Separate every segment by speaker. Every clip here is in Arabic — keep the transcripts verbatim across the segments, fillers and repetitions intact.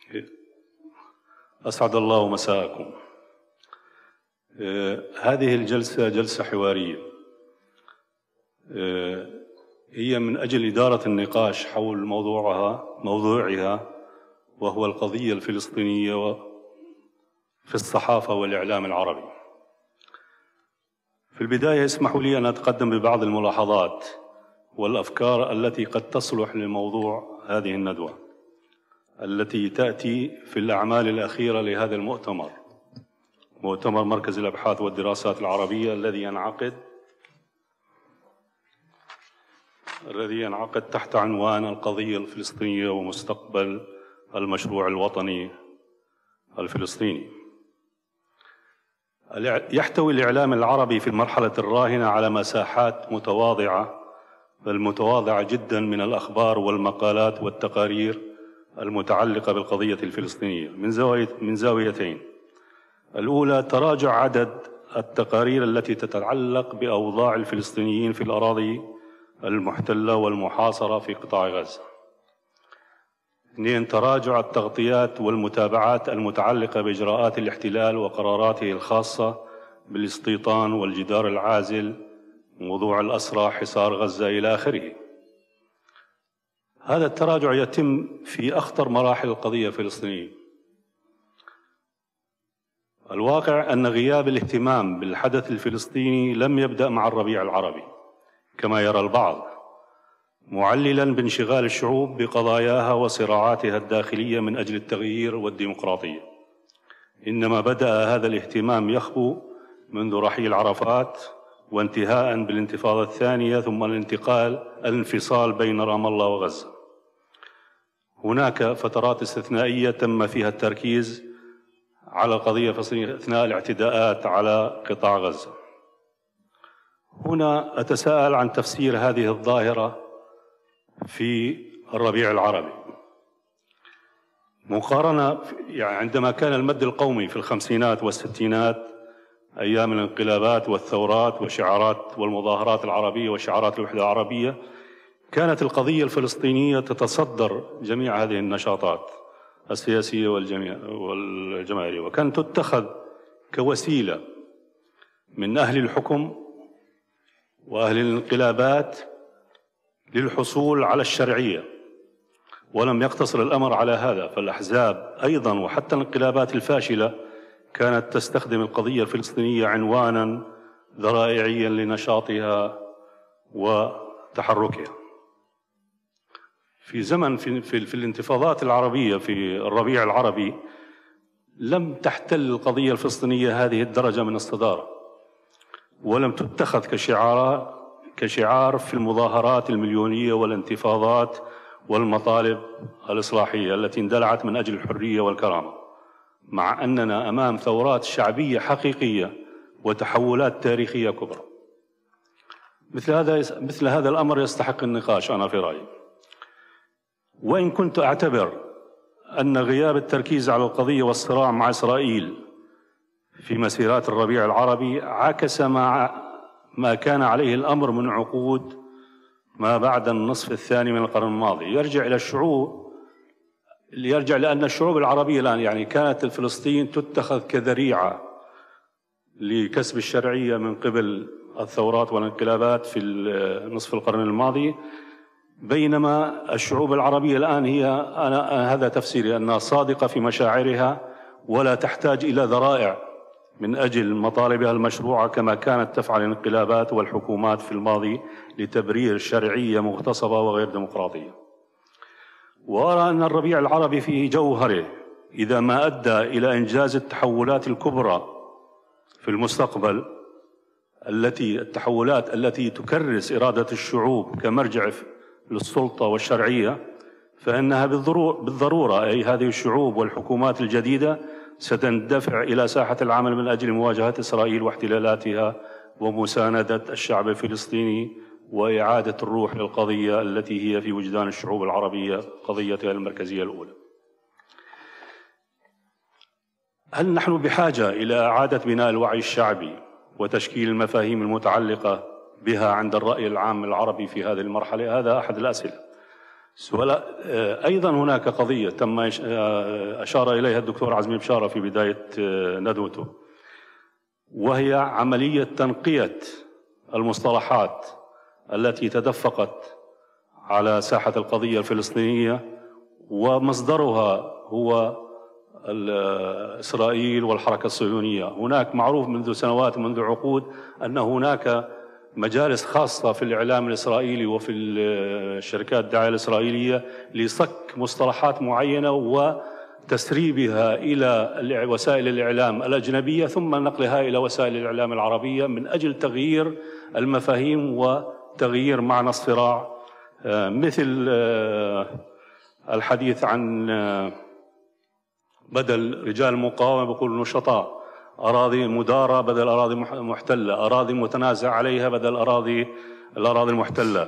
Speaker 1: أسعد الله مساءكم. هذه الجلسة جلسة حوارية هي من أجل إدارة النقاش حول موضوعها موضوعها وهو القضية الفلسطينية في الصحافة والإعلام العربي. في البداية اسمحوا لي أن أتقدم ببعض الملاحظات والأفكار التي قد تصلح لموضوع هذه الندوة التي تأتي في الأعمال الأخيرة لهذا المؤتمر، مؤتمر مركز الأبحاث والدراسات العربية الذي ينعقد الذي ينعقد تحت عنوان القضية الفلسطينية ومستقبل المشروع الوطني الفلسطيني. يحتوي الإعلام العربي في المرحلة الراهنة على مساحات متواضعة بل متواضعة جدا من الأخبار والمقالات والتقارير المتعلقة بالقضية الفلسطينية من زاوية من زاويتين. الأولى تراجع عدد التقارير التي تتعلق بأوضاع الفلسطينيين في الأراضي المحتلة والمحاصرة في قطاع غزة. اثنين تراجع التغطيات والمتابعات المتعلقة بإجراءات الاحتلال وقراراته الخاصة بالاستيطان والجدار العازل، موضوع الأسرى، حصار غزة إلى آخره. هذا التراجع يتم في أخطر مراحل القضية الفلسطينية. الواقع أن غياب الاهتمام بالحدث الفلسطيني لم يبدأ مع الربيع العربي كما يرى البعض، معللا بانشغال الشعوب بقضاياها وصراعاتها الداخلية من أجل التغيير والديمقراطية، إنما بدأ هذا الاهتمام يخبو منذ رحيل عرفات وانتهاء بالانتفاضة الثانية ثم الانتقال الانفصال بين رام الله وغزة. هناك فترات استثنائية تم فيها التركيز على القضية الفلسطينية أثناء الاعتداءات على قطاع غزة. هنا أتساءل عن تفسير هذه الظاهرة في الربيع العربي. مقارنة يعني عندما كان المد القومي في الخمسينات والستينات أيام الانقلابات والثورات وشعارات والمظاهرات العربية وشعارات الوحدة العربية، كانت القضية الفلسطينية تتصدر جميع هذه النشاطات السياسية والجماهيرية، وكانت تتخذ كوسيلة من أهل الحكم وأهل الانقلابات للحصول على الشرعية. ولم يقتصر الأمر على هذا، فالأحزاب أيضا وحتى الانقلابات الفاشلة كانت تستخدم القضية الفلسطينية عنوانا ذرائعيا لنشاطها وتحركها. في زمن في, في, في الانتفاضات العربية في الربيع العربي لم تحتل القضية الفلسطينية هذه الدرجة من الصدارة، ولم تتخذ كشعار كشعار في المظاهرات المليونية والانتفاضات والمطالب الإصلاحية التي اندلعت من أجل الحرية والكرامة، مع أننا أمام ثورات شعبية حقيقية وتحولات تاريخية كبرى. مثل هذا مثل هذا الأمر يستحق النقاش أنا في رأيي. وإن كنت أعتبر أن غياب التركيز على القضية والصراع مع إسرائيل في مسيرات الربيع العربي عكس مع ما كان عليه الأمر من عقود ما بعد النصف الثاني من القرن الماضي، يرجع إلى الشعوب يرجع لأن الشعوب العربية الآن يعني كانت الفلسطين تتخذ كذريعة لكسب الشرعية من قبل الثورات والانقلابات في نصف القرن الماضي، بينما الشعوب العربية الآن هي أنا هذا تفسيري أنها صادقة في مشاعرها ولا تحتاج إلى ذرائع من أجل مطالبها المشروعة كما كانت تفعل الانقلابات والحكومات في الماضي لتبرير شرعية مغتصبة وغير ديمقراطية. وأرى أن الربيع العربي في جوهره إذا ما أدى إلى إنجاز التحولات الكبرى في المستقبل، التي التحولات التي تكرس إرادة الشعوب كمرجع للسلطة والشرعية، فإنها بالضرورة أي هذه الشعوب والحكومات الجديدة ستندفع إلى ساحة العمل من أجل مواجهة إسرائيل واحتلالاتها ومساندة الشعب الفلسطيني وإعادة الروح للقضية التي هي في وجدان الشعوب العربية قضيتها المركزية الأولى. هل نحن بحاجة إلى إعادة بناء الوعي الشعبي وتشكيل المفاهيم المتعلقة بها عند الرأي العام العربي في هذه المرحلة؟ هذا أحد الأسئلة. سؤال أيضا هناك قضية تم أشار إليها الدكتور عزمي بشارة في بداية ندوته، وهي عملية تنقية المصطلحات التي تدفقت على ساحة القضية الفلسطينية، ومصدرها هو إسرائيل والحركة الصهيونية. هناك معروف منذ سنوات ومنذ عقود أن هناك مجالس خاصة في الإعلام الإسرائيلي وفي الشركات الدعاية الإسرائيلية لصك مصطلحات معينة وتسريبها إلى وسائل الإعلام الأجنبية ثم نقلها إلى وسائل الإعلام العربية من أجل تغيير المفاهيم وتغيير معنى الصراع، مثل الحديث عن بدل رجال المقاومة بيقول نشطاء، أراضي مدارة بدل أراضي محتلة، أراضي متنازع عليها بدل أراضي الأراضي المحتلة.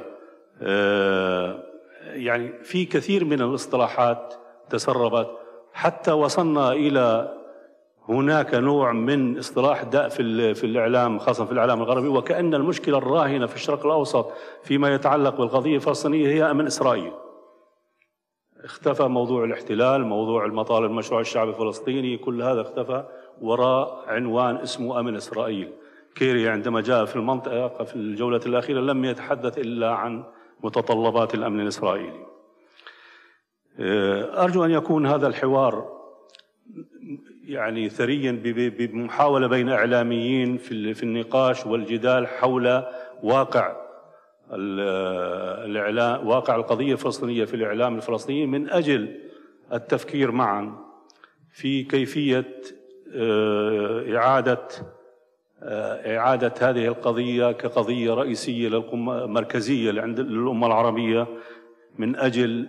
Speaker 1: يعني في كثير من الاصطلاحات تسربت حتى وصلنا إلى هناك نوع من اصطلاح داء في في الإعلام خاصة في الإعلام الغربي، وكأن المشكلة الراهنة في الشرق الأوسط فيما يتعلق بالقضية الفلسطينية هي أمن إسرائيل. اختفى موضوع الاحتلال، موضوع المطالب المشروع الشعبي الفلسطيني، كل هذا اختفى وراء عنوان اسمه أمن إسرائيل. كيري عندما جاء في المنطقة في الجولة الأخيرة لم يتحدث إلا عن متطلبات الأمن الإسرائيلي. أرجو أن يكون هذا الحوار يعني ثريا بمحاولة بين إعلاميين في النقاش والجدال حول واقع الإعلام، واقع القضية الفلسطينية في الإعلام الفلسطيني، من أجل التفكير معا في كيفية إعادة إعادة هذه القضية كقضية رئيسية للقمة مركزية عند الأمة العربية، من أجل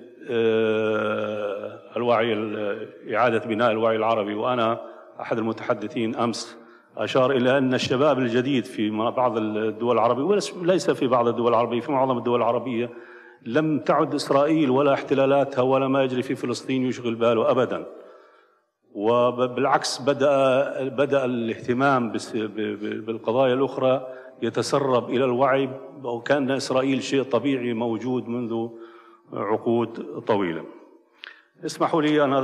Speaker 1: الوعي، إعادة بناء الوعي العربي. وأنا أحد المتحدثين أمس أشار إلى أن الشباب الجديد في بعض الدول العربية، وليس في بعض الدول العربية، في معظم الدول العربية، لم تعد إسرائيل ولا احتلالاتها ولا ما يجري في فلسطين يشغل باله أبدا، وبالعكس بدأ بدأ الاهتمام بالقضايا الأخرى يتسرب إلى الوعي، وكأن إسرائيل شيء طبيعي موجود منذ عقود طويلة. اسمحوا لي أن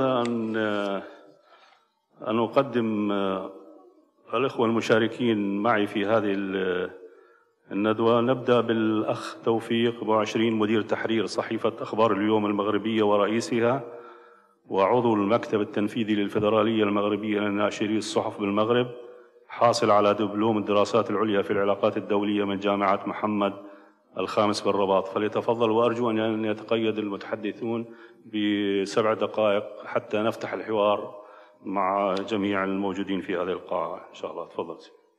Speaker 1: أن أقدم الإخوة المشاركين معي في هذه الندوة. نبدأ بالأخ توفيق أبو عشرين، مدير تحرير صحيفة أخبار اليوم المغربية ورئيسها، وعضو المكتب التنفيذي للفيدرالية المغربية لناشري الصحف بالمغرب، حاصل على دبلوم الدراسات العليا في العلاقات الدولية من جامعة محمد الخامس بالرباط. فليتفضل، وأرجو أن يتقيد المتحدثون بسبع دقائق حتى نفتح الحوار مع جميع الموجودين في هذه القاعة إن شاء الله. تفضل.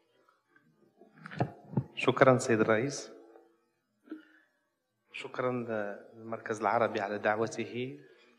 Speaker 2: شكرا سيد الرئيس، شكرا للمركز العربي على دعوته.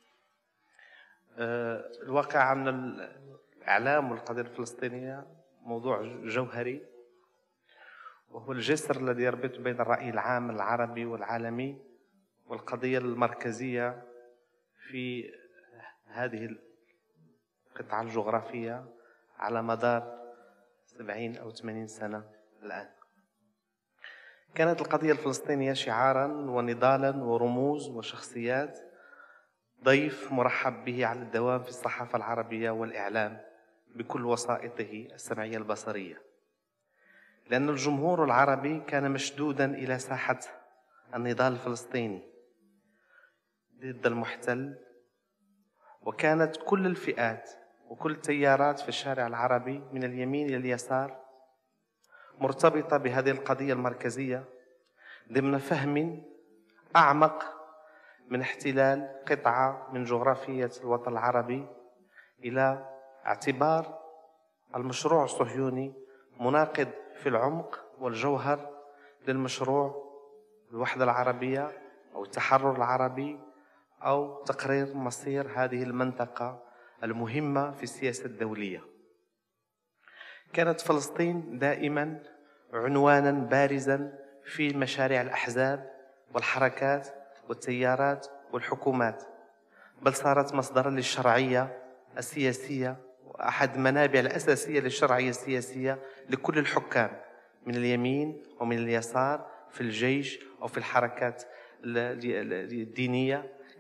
Speaker 2: الواقع من الإعلام والقضية الفلسطينية موضوع جوهري، وهو الجسر الذي يربط بين الرأي العام العربي والعالمي والقضية المركزية في هذه القطعة الجغرافية على مدار سبعين أو ثمانين سنة الآن. كانت القضية الفلسطينية شعاراً ونضالاً ورموز وشخصيات، ضيف مرحب به على الدوام في الصحافة العربية والإعلام بكل وسائطه السمعية البصرية، لأن الجمهور العربي كان مشدوداً إلى ساحة النضال الفلسطيني ضد المحتل، وكانت كل الفئات وكل التيارات في الشارع العربي من اليمين إلى اليسار مرتبطة بهذه القضية المركزية ضمن فهم أعمق من احتلال قطعة من جغرافية الوطن العربي إلى اعتبار المشروع الصهيوني مناقض في العمق والجوهر للمشروع الوحدة العربية أو التحرر العربي أو تقرير مصير هذه المنطقة المهمة في السياسة الدولية. كانت فلسطين دائما عنوانا بارزا في مشاريع الأحزاب والحركات والتيارات والحكومات، بل صارت مصدرا للشرعية السياسية وأحد منابع الأساسية للشرعية السياسية لكل الحكام من اليمين ومن اليسار في الجيش أو في الحركات الدينية.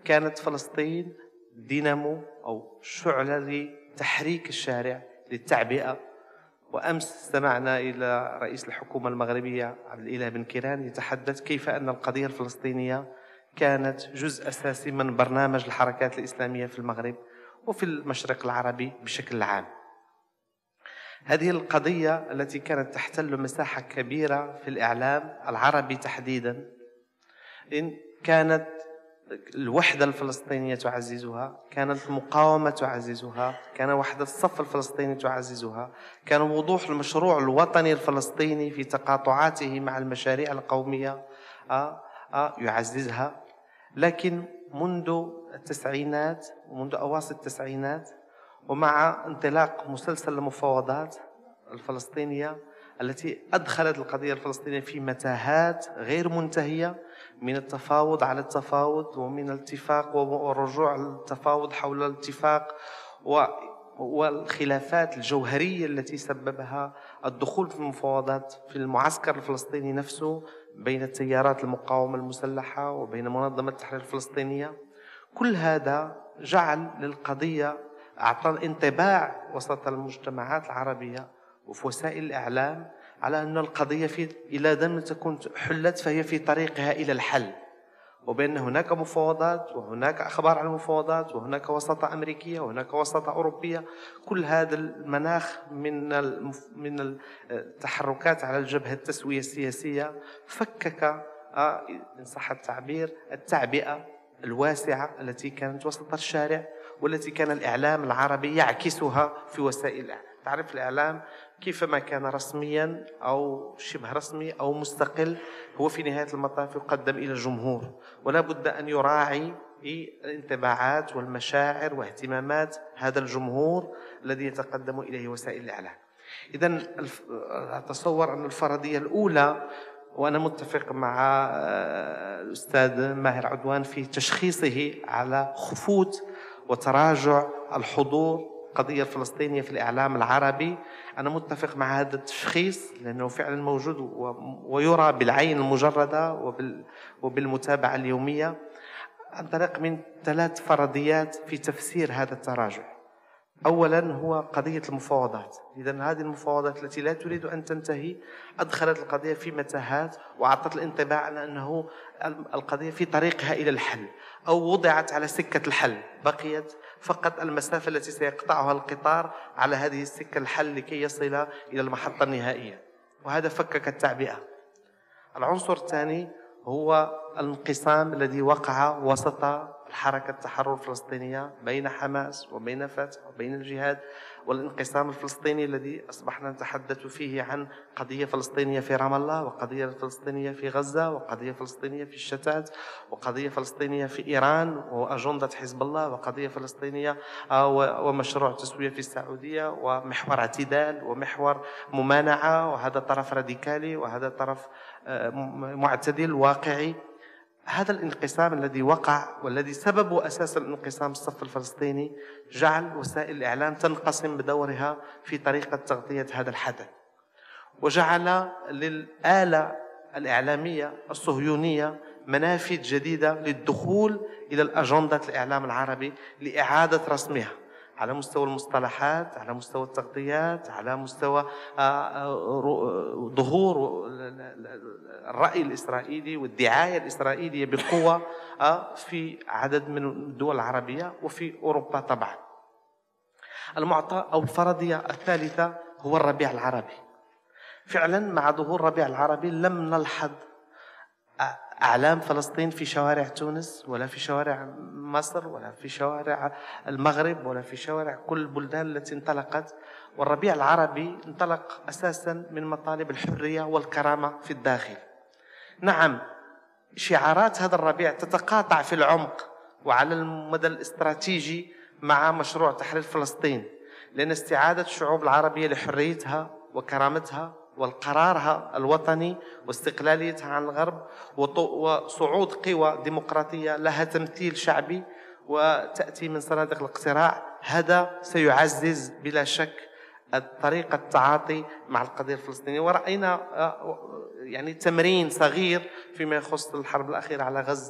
Speaker 2: كانت فلسطين دينامو أو شعلة لتحريك الشارع للتعبئة. وأمس استمعنا إلى رئيس الحكومة المغربية عبد الإله بن كيران يتحدث كيف أن القضية الفلسطينية كانت جزء أساسي من برنامج الحركات الإسلامية في المغرب وفي المشرق العربي بشكل عام. هذه القضية التي كانت تحتل مساحة كبيرة في الإعلام العربي تحديدا، إن كانت الوحدة الفلسطينية تعززها، كانت المقاومة تعززها، كان وحدة الصف الفلسطيني تعززها، كان وضوح المشروع الوطني الفلسطيني في تقاطعاته مع المشاريع القومية يعززها. لكن منذ التسعينات ومنذ أواسط التسعينات ومع انطلاق مسلسل المفاوضات الفلسطينية التي أدخلت القضية الفلسطينية في متاهات غير منتهية من التفاوض على التفاوض ومن الاتفاق والرجوع للتفاوض حول الاتفاق والخلافات الجوهرية التي سببها الدخول في المفاوضات في المعسكر الفلسطيني نفسه بين التيارات المقاومة المسلحة وبين منظمة التحرير الفلسطينية. كل هذا جعل للقضية أعطى انطباع وسط المجتمعات العربية وفي وسائل الإعلام على أن القضية في إلى لم تكن حلت فهي في طريقها إلى الحل، وبأن هناك مفاوضات وهناك أخبار عن المفاوضات وهناك وساطة أمريكية وهناك وساطة أوروبية. كل هذا المناخ من من التحركات على الجبهة التسوية السياسية فكك إن صح التعبير التعبئة الواسعة التي كانت وسط الشارع والتي كان الإعلام العربي يعكسها في وسائل الإعلام. تعرف الإعلام كيفما كان رسميا أو شبه رسمي أو مستقل هو في نهاية المطاف يقدم إلى الجمهور، ولا بد أن يراعي الانطباعات والمشاعر واهتمامات هذا الجمهور الذي يتقدم إليه وسائل الإعلام. إذن أتصور أن الفرضية الأولى، وأنا متفق مع الأستاذ ماهر عدوان في تشخيصه على خفوت وتراجع الحضور القضية الفلسطينية في الإعلام العربي، أنا متفق مع هذا التشخيص لأنه فعلا موجود ويرى بالعين المجردة وبالمتابعة اليومية. أنطلق من ثلاث فرضيات في تفسير هذا التراجع. أولا هو قضية المفاوضات. إذن هذه المفاوضات التي لا تريد أن تنتهي أدخلت القضية في متاهات وأعطت الانطباع على أنه القضية في طريقها إلى الحل أو وضعت على سكة الحل، بقيت فقط المسافة التي سيقطعها القطار على هذه السكة الحل لكي يصل إلى المحطة النهائية، وهذا فكك التعبئة. العنصر الثاني هو الانقسام الذي وقع وسط الحركة التحرر الفلسطينية بين حماس وبين فتح وبين الجهاد، والانقسام الفلسطيني الذي أصبحنا نتحدث فيه عن قضية فلسطينية في رام الله وقضية فلسطينية في غزة وقضية فلسطينية في الشتات وقضية فلسطينية في إيران وأجندة حزب الله وقضية فلسطينية ومشروع تسوية في السعودية ومحور اعتدال ومحور ممانعة، وهذا طرف راديكالي وهذا طرف معتدل واقعي. هذا الانقسام الذي وقع والذي سببه أساس الانقسام الصف الفلسطيني جعل وسائل الإعلام تنقسم بدورها في طريقة تغطية هذا الحدث، وجعل للآلة الإعلامية الصهيونية منافذ جديدة للدخول إلى الأجندة الإعلام العربي لإعادة رسمها على مستوى المصطلحات، على مستوى التغطيات، على مستوى ظهور الرأي الإسرائيلي والدعاية الإسرائيلية بقوة في عدد من الدول العربية وفي أوروبا طبعا. المعطى أو الفرضية الثالثة هو الربيع العربي. فعلا مع ظهور الربيع العربي لم نلحظ أعلام فلسطين في شوارع تونس ولا في شوارع مصر ولا في شوارع المغرب ولا في شوارع كل البلدان التي انطلقت. والربيع العربي انطلق أساسا من مطالب الحرية والكرامة في الداخل. نعم، شعارات هذا الربيع تتقاطع في العمق وعلى المدى الاستراتيجي مع مشروع تحرير فلسطين، لأن استعادة الشعوب العربية لحريتها وكرامتها والقرارها الوطني واستقلاليتها عن الغرب وصعود قوى ديمقراطية لها تمثيل شعبي وتأتي من صناديق الاقتراع، هذا سيعزز بلا شك طريقة التعاطي مع القضية الفلسطينية. ورأينا يعني تمرين صغير فيما يخص الحرب الأخيرة على غزة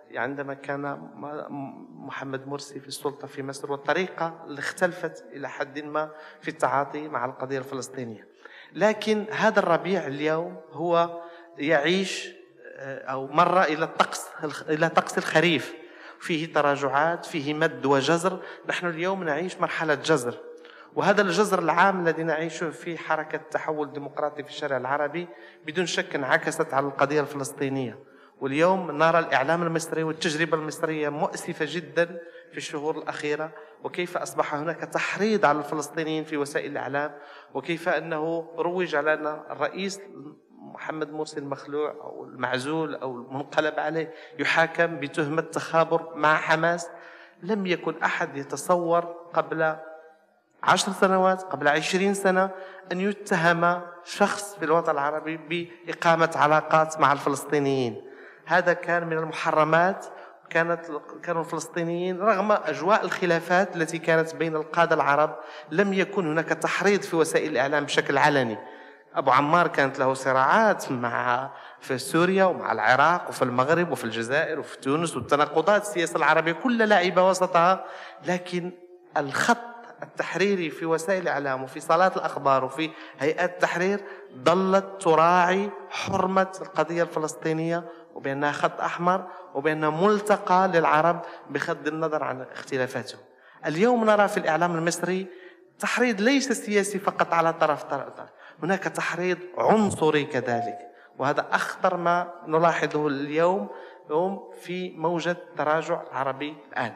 Speaker 2: عندما كان محمد مرسي في السلطة في مصر، والطريقة اللي اختلفت إلى حد ما في التعاطي مع القضية الفلسطينية. لكن هذا الربيع اليوم هو يعيش أو مر إلى الطقس إلى طقس الخريف، فيه تراجعات، فيه مد وجزر. نحن اليوم نعيش مرحلة جزر، وهذا الجزر العام الذي نعيشه في حركة تحول ديمقراطي في الشارع العربي بدون شك انعكست على القضية الفلسطينية. واليوم نرى الإعلام المصري والتجربة المصرية مؤسفة جدا في الشهور الأخيرة، وكيف أصبح هناك تحريض على الفلسطينيين في وسائل الإعلام، وكيف أنه روج على أن الرئيس محمد مرسي المخلوع أو المعزول أو المنقلب عليه يحاكم بتهمة تخابر مع حماس. لم يكن أحد يتصور قبل عشر سنوات، قبل عشرين سنة، أن يتهم شخص في الوطن العربي بإقامة علاقات مع الفلسطينيين. هذا كان من المحرمات. كانت كانوا الفلسطينيين رغم أجواء الخلافات التي كانت بين القادة العرب لم يكن هناك تحريض في وسائل الإعلام بشكل علني. أبو عمار كانت له صراعات مع في سوريا ومع العراق وفي المغرب وفي الجزائر وفي تونس، والتناقضات السياسة العربية كلها لعبة وسطها، لكن الخط التحريري في وسائل الإعلام وفي صالات الأخبار وفي هيئات التحرير ظلت تراعي حرمة القضية الفلسطينية، وبأنها خط أحمر، وبأنها ملتقى للعرب بغض النظر عن اختلافاتهم. اليوم نرى في الإعلام المصري تحريض ليس سياسي فقط على طرف طرف، هناك تحريض عنصري كذلك، وهذا أخطر ما نلاحظه اليوم في موجة تراجع العربي الآن.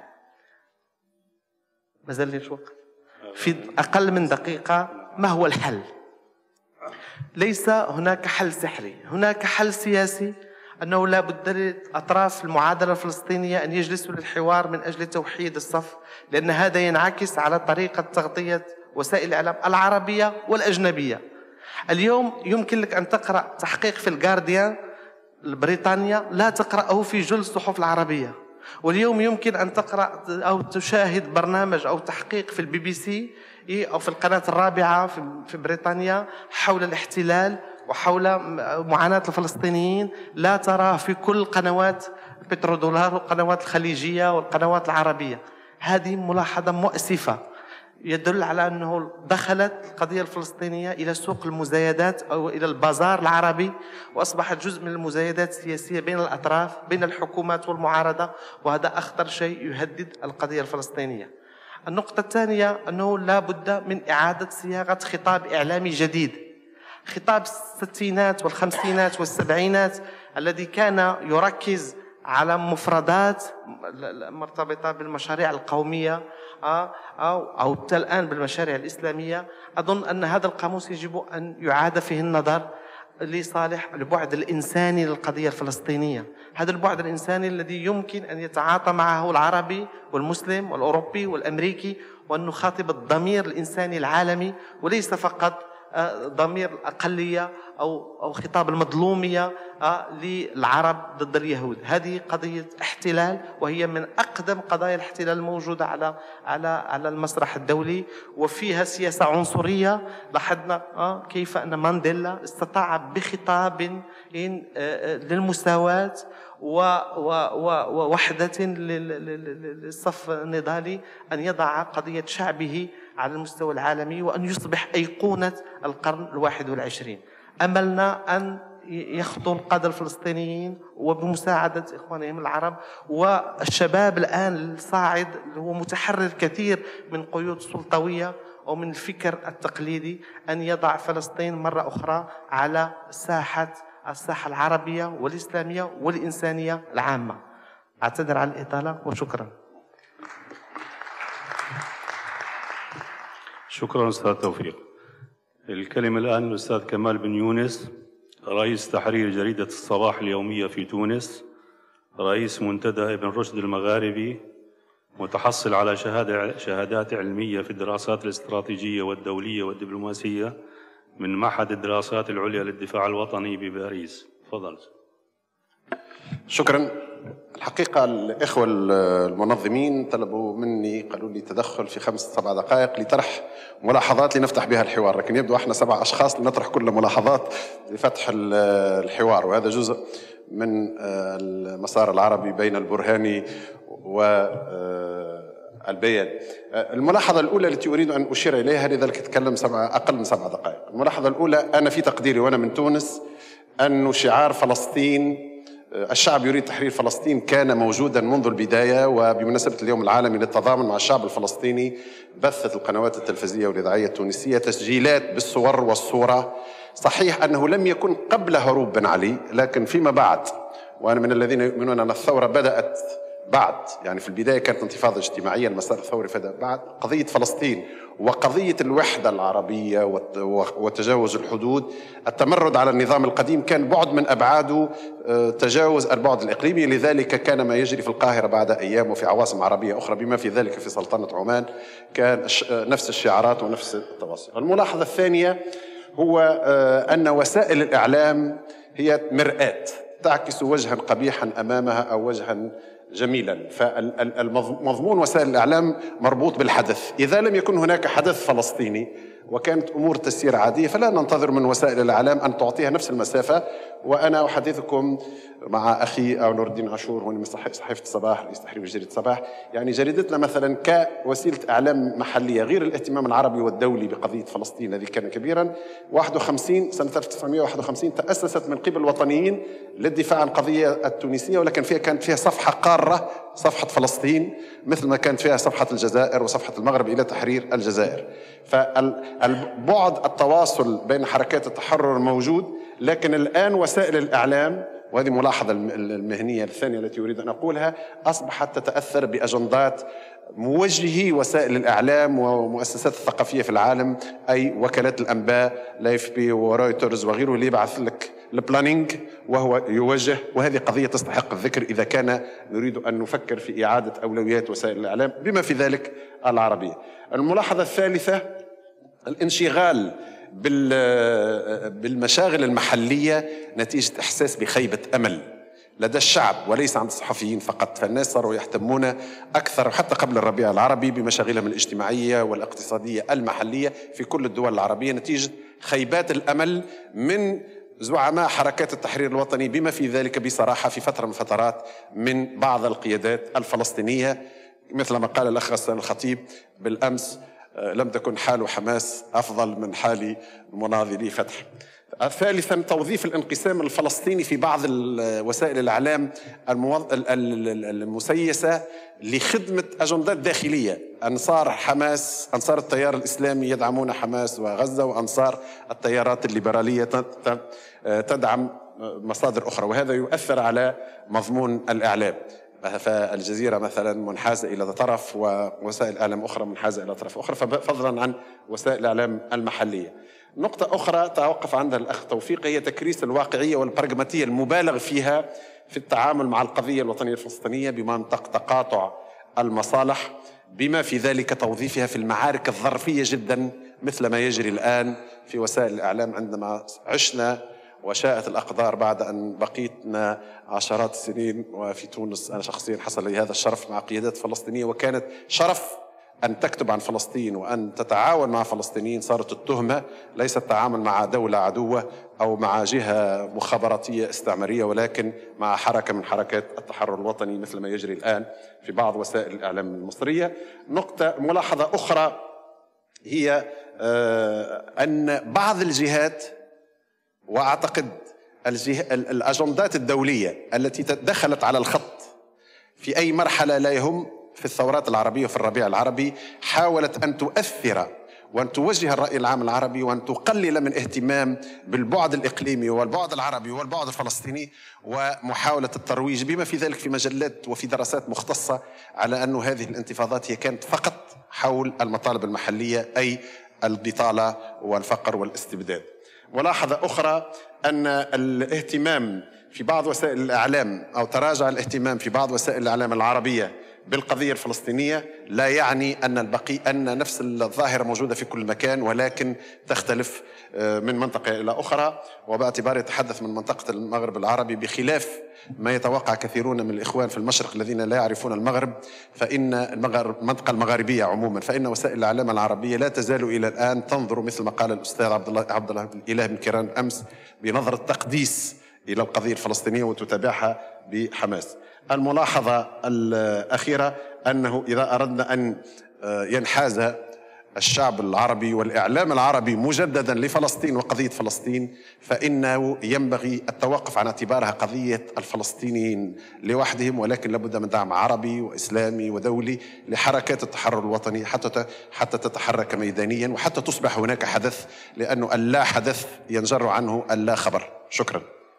Speaker 2: ما زال ليش وقت؟ في أقل من دقيقة. ما هو الحل؟ ليس هناك حل سحري، هناك حل سياسي، أنه لا بد لأطراف المعادلة الفلسطينية أن يجلسوا للحوار من أجل توحيد الصف، لأن هذا ينعكس على طريقة تغطية وسائل الإعلام العربية والأجنبية. اليوم يمكن لك أن تقرأ تحقيق في الجارديان البريطانية لا تقرأه في جل الصحف العربية، واليوم يمكن أن تقرأ أو تشاهد برنامج أو تحقيق في البي بي سي أو في القناة الرابعة في بريطانيا حول الاحتلال وحول معاناة الفلسطينيين، لا تراه في كل قنوات بترودولار والقنوات الخليجية والقنوات العربية. هذه ملاحظة مؤسفة يدل على أنه دخلت القضية الفلسطينية إلى سوق المزايدات أو إلى البازار العربي، وأصبحت جزء من المزايدات السياسية بين الأطراف بين الحكومات والمعارضة، وهذا أخطر شيء يهدد القضية الفلسطينية. النقطة الثانية أنه لا بد من إعادة صياغة خطاب إعلامي جديد. خطاب الستينات والخمسينات والسبعينات الذي كان يركز على مفردات مرتبطة بالمشاريع القومية أو أو الآن بالمشاريع الإسلامية، أظن أن هذا القاموس يجب أن يعاد فيه النظر لصالح البعد الإنساني للقضية الفلسطينية. هذا البعد الإنساني الذي يمكن أن يتعاطى معه العربي والمسلم والأوروبي والأمريكي، وأن نخاطب الضمير الإنساني العالمي وليس فقط ضمير الأقلية أو أو خطاب المظلومية للعرب ضد اليهود. هذه قضية احتلال، وهي من أقدم قضايا الاحتلال الموجودة على على على المسرح الدولي، وفيها سياسة عنصرية. لاحظنا كيف أن مانديلا استطاع بخطاب للمساواة ووحدة للصف النضالي أن يضع قضية شعبه على المستوى العالمي وأن يصبح أيقونة القرن الواحد والعشرين. أملنا أن يخطو القادة الفلسطينيين وبمساعدة إخوانهم العرب والشباب الآن الصاعد هو متحرر كثير من قيود سلطوية أو من الفكر التقليدي، أن يضع فلسطين مرة أخرى على ساحة الساحة العربية والإسلامية والإنسانية العامة. أعتذر عن الإطالة وشكرا.
Speaker 1: شكرا أستاذ توفيق. الكلمة الآن الأستاذ كمال بن يونس، رئيس تحرير جريدة الصباح اليومية في تونس، رئيس منتدى ابن رشد المغاربي، متحصل على شهادة شهادات علمية في الدراسات الاستراتيجية والدولية والدبلوماسية من معهد الدراسات العليا للدفاع الوطني بباريس. تفضل.
Speaker 3: شكرا. الحقيقة الإخوة المنظمين طلبوا مني، قالوا لي تدخل في خمس سبع دقائق لطرح ملاحظات لنفتح بها الحوار، لكن يبدو احنا سبع أشخاص لنطرح كل ملاحظات لفتح الحوار، وهذا جزء من المسار العربي بين البرهاني والبيان. الملاحظة الأولى التي أريد أن أشير إليها، لذلك أتكلم سبع أقل من سبع دقائق. الملاحظة الأولى، أنا في تقديري وأنا من تونس أن شعار فلسطين، الشعب يريد تحرير فلسطين، كان موجودا منذ البداية، وبمناسبة اليوم العالمي للتضامن مع الشعب الفلسطيني بثت القنوات التلفزيونية والإذاعية التونسية تسجيلات بالصور والصورة. صحيح أنه لم يكن قبل هروب بن علي، لكن فيما بعد، وأنا من الذين يؤمنون أن الثورة بدأت بعد، يعني في البداية كانت انتفاضة اجتماعية، المسار الثوري بدأ بعد. قضية فلسطين وقضية الوحدة العربية وتجاوز الحدود، التمرد على النظام القديم كان بعد من أبعاده تجاوز البعد الإقليمي، لذلك كان ما يجري في القاهرة بعد أيام وفي عواصم عربية أخرى بما في ذلك في سلطنة عمان كان نفس الشعارات ونفس التواصل. الملاحظة الثانية هو أن وسائل الإعلام هي مرآة تعكس وجها قبيحا أمامها أو وجها جميلا، فالمضمون وسائل الإعلام مربوط بالحدث. إذا لم يكن هناك حدث فلسطيني وكانت أمور تسير عادية، فلا ننتظر من وسائل الإعلام أن تعطيها نفس المسافة. وأنا أحدثكم مع أخي أو نور الدين عاشور، هو من صحيفة الصباح، رئيس تحرير جريدة الصباح، يعني جريدتنا مثلا كوسيلة إعلام محلية غير الاهتمام العربي والدولي بقضية فلسطين الذي كان كبيرا. واحد وخمسين سنة ألف وتسعمائة وواحد وخمسين تأسست من قبل وطنيين للدفاع عن القضية التونسية، ولكن فيها كانت فيها صفحة قارة، صفحة فلسطين، مثل ما كانت فيها صفحة الجزائر وصفحة المغرب إلى تحرير الجزائر. فالبعد التواصل بين حركات التحرر موجود، لكن الآن وسائل الإعلام، وهذه ملاحظة المهنية الثانية التي أريد أن أقولها، أصبحت تتأثر بأجندات موجهي وسائل الإعلام ومؤسسات الثقافية في العالم، أي وكالات الأنباء، لايف بي ورويترز وغيره، اللي يبعث لك البلانينج وهو يوجه. وهذه قضية تستحق الذكر إذا كان نريد أن نفكر في إعادة أولويات وسائل الإعلام بما في ذلك العربية. الملاحظة الثالثة، الانشغال بالمشاغل المحلية نتيجة إحساس بخيبة أمل لدى الشعب وليس عند الصحفيين فقط. فالناس صاروا يهتمون أكثر حتى قبل الربيع العربي بمشاغلهم الاجتماعية والاقتصادية المحلية في كل الدول العربية، نتيجة خيبات الأمل من زعماء حركات التحرير الوطني، بما في ذلك بصراحة في فترة من فترات من بعض القيادات الفلسطينية، مثل ما قال الأخ غسان الخطيب بالأمس، لم تكن حال حماس أفضل من حال مناظري فتح. ثالثا، توظيف الانقسام الفلسطيني في بعض وسائل الإعلام المسيسة لخدمة أجندات داخلية. أنصار حماس، أنصار التيار الإسلامي يدعمون حماس وغزة، وأنصار التيارات الليبرالية تدعم مصادر أخرى، وهذا يؤثر على مضمون الإعلام. فالجزيرة مثلا منحازة إلى طرف ووسائل إعلام أخرى منحازة إلى طرف أخرى، فضلا عن وسائل الإعلام المحلية. نقطة أخرى توقف عندها الأخ توفيق هي تكريس الواقعية والبراغماتية المبالغ فيها في التعامل مع القضية الوطنية الفلسطينية بمنطق تقاطع المصالح، بما في ذلك توظيفها في المعارك الظرفية جدا، مثل ما يجري الآن في وسائل الإعلام. عندما عشنا وشاءت الأقدار بعد أن بقيتنا عشرات السنين، وفي تونس أنا شخصيا حصل لي هذا الشرف مع قيادات فلسطينية، وكانت شرف أن تكتب عن فلسطين وأن تتعاون مع فلسطينيين. صارت التهمة ليس التعامل مع دولة عدوة أو مع جهة مخابراتية استعمارية، ولكن مع حركة من حركات التحرر الوطني، مثل ما يجري الآن في بعض وسائل الإعلام المصرية. نقطة ملاحظة أخرى هي أن بعض الجهات، وأعتقد الأجندات الدولية التي دخلت على الخط في أي مرحلة لا يهم في الثورات العربية وفي الربيع العربي، حاولت أن تؤثر وأن توجه الرأي العام العربي وأن تقلل من اهتمام بالبعد الإقليمي والبعد العربي والبعد الفلسطيني، ومحاولة الترويج بما في ذلك في مجلات وفي دراسات مختصة على أن هذه الانتفاضات هي كانت فقط حول المطالب المحلية، أي البطالة والفقر والاستبداد. ملاحظة أخرى أن الاهتمام في بعض وسائل الإعلام، أو تراجع الاهتمام في بعض وسائل الإعلام العربية بالقضية الفلسطينية لا يعني أن البقي أن نفس الظاهرة موجودة في كل مكان، ولكن تختلف من منطقة إلى أخرى. وباعتباري أتحدث من منطقة المغرب العربي بخلاف ما يتوقع كثيرون من الإخوان في المشرق الذين لا يعرفون المغرب، فإن المغرب المنطقة المغاربية عموما، فإن وسائل الإعلام العربية لا تزال إلى الآن تنظر مثل ما قال الأستاذ عبد الله عبد الله الإله بن كيران أمس بنظرة تقديس إلى القضية الفلسطينية وتتابعها بحماس. الملاحظة الأخيرة أنه إذا أردنا أن ينحاز الشعب العربي والإعلام العربي مجددا لفلسطين وقضية فلسطين، فإنه ينبغي التوقف عن اعتبارها قضية الفلسطينيين لوحدهم، ولكن لابد من دعم عربي وإسلامي ودولي لحركات التحرر الوطني حتى حتى تتحرك ميدانيا وحتى تصبح هناك حدث، لأنه اللا حدث ينجر عنه اللا خبر. شكرا.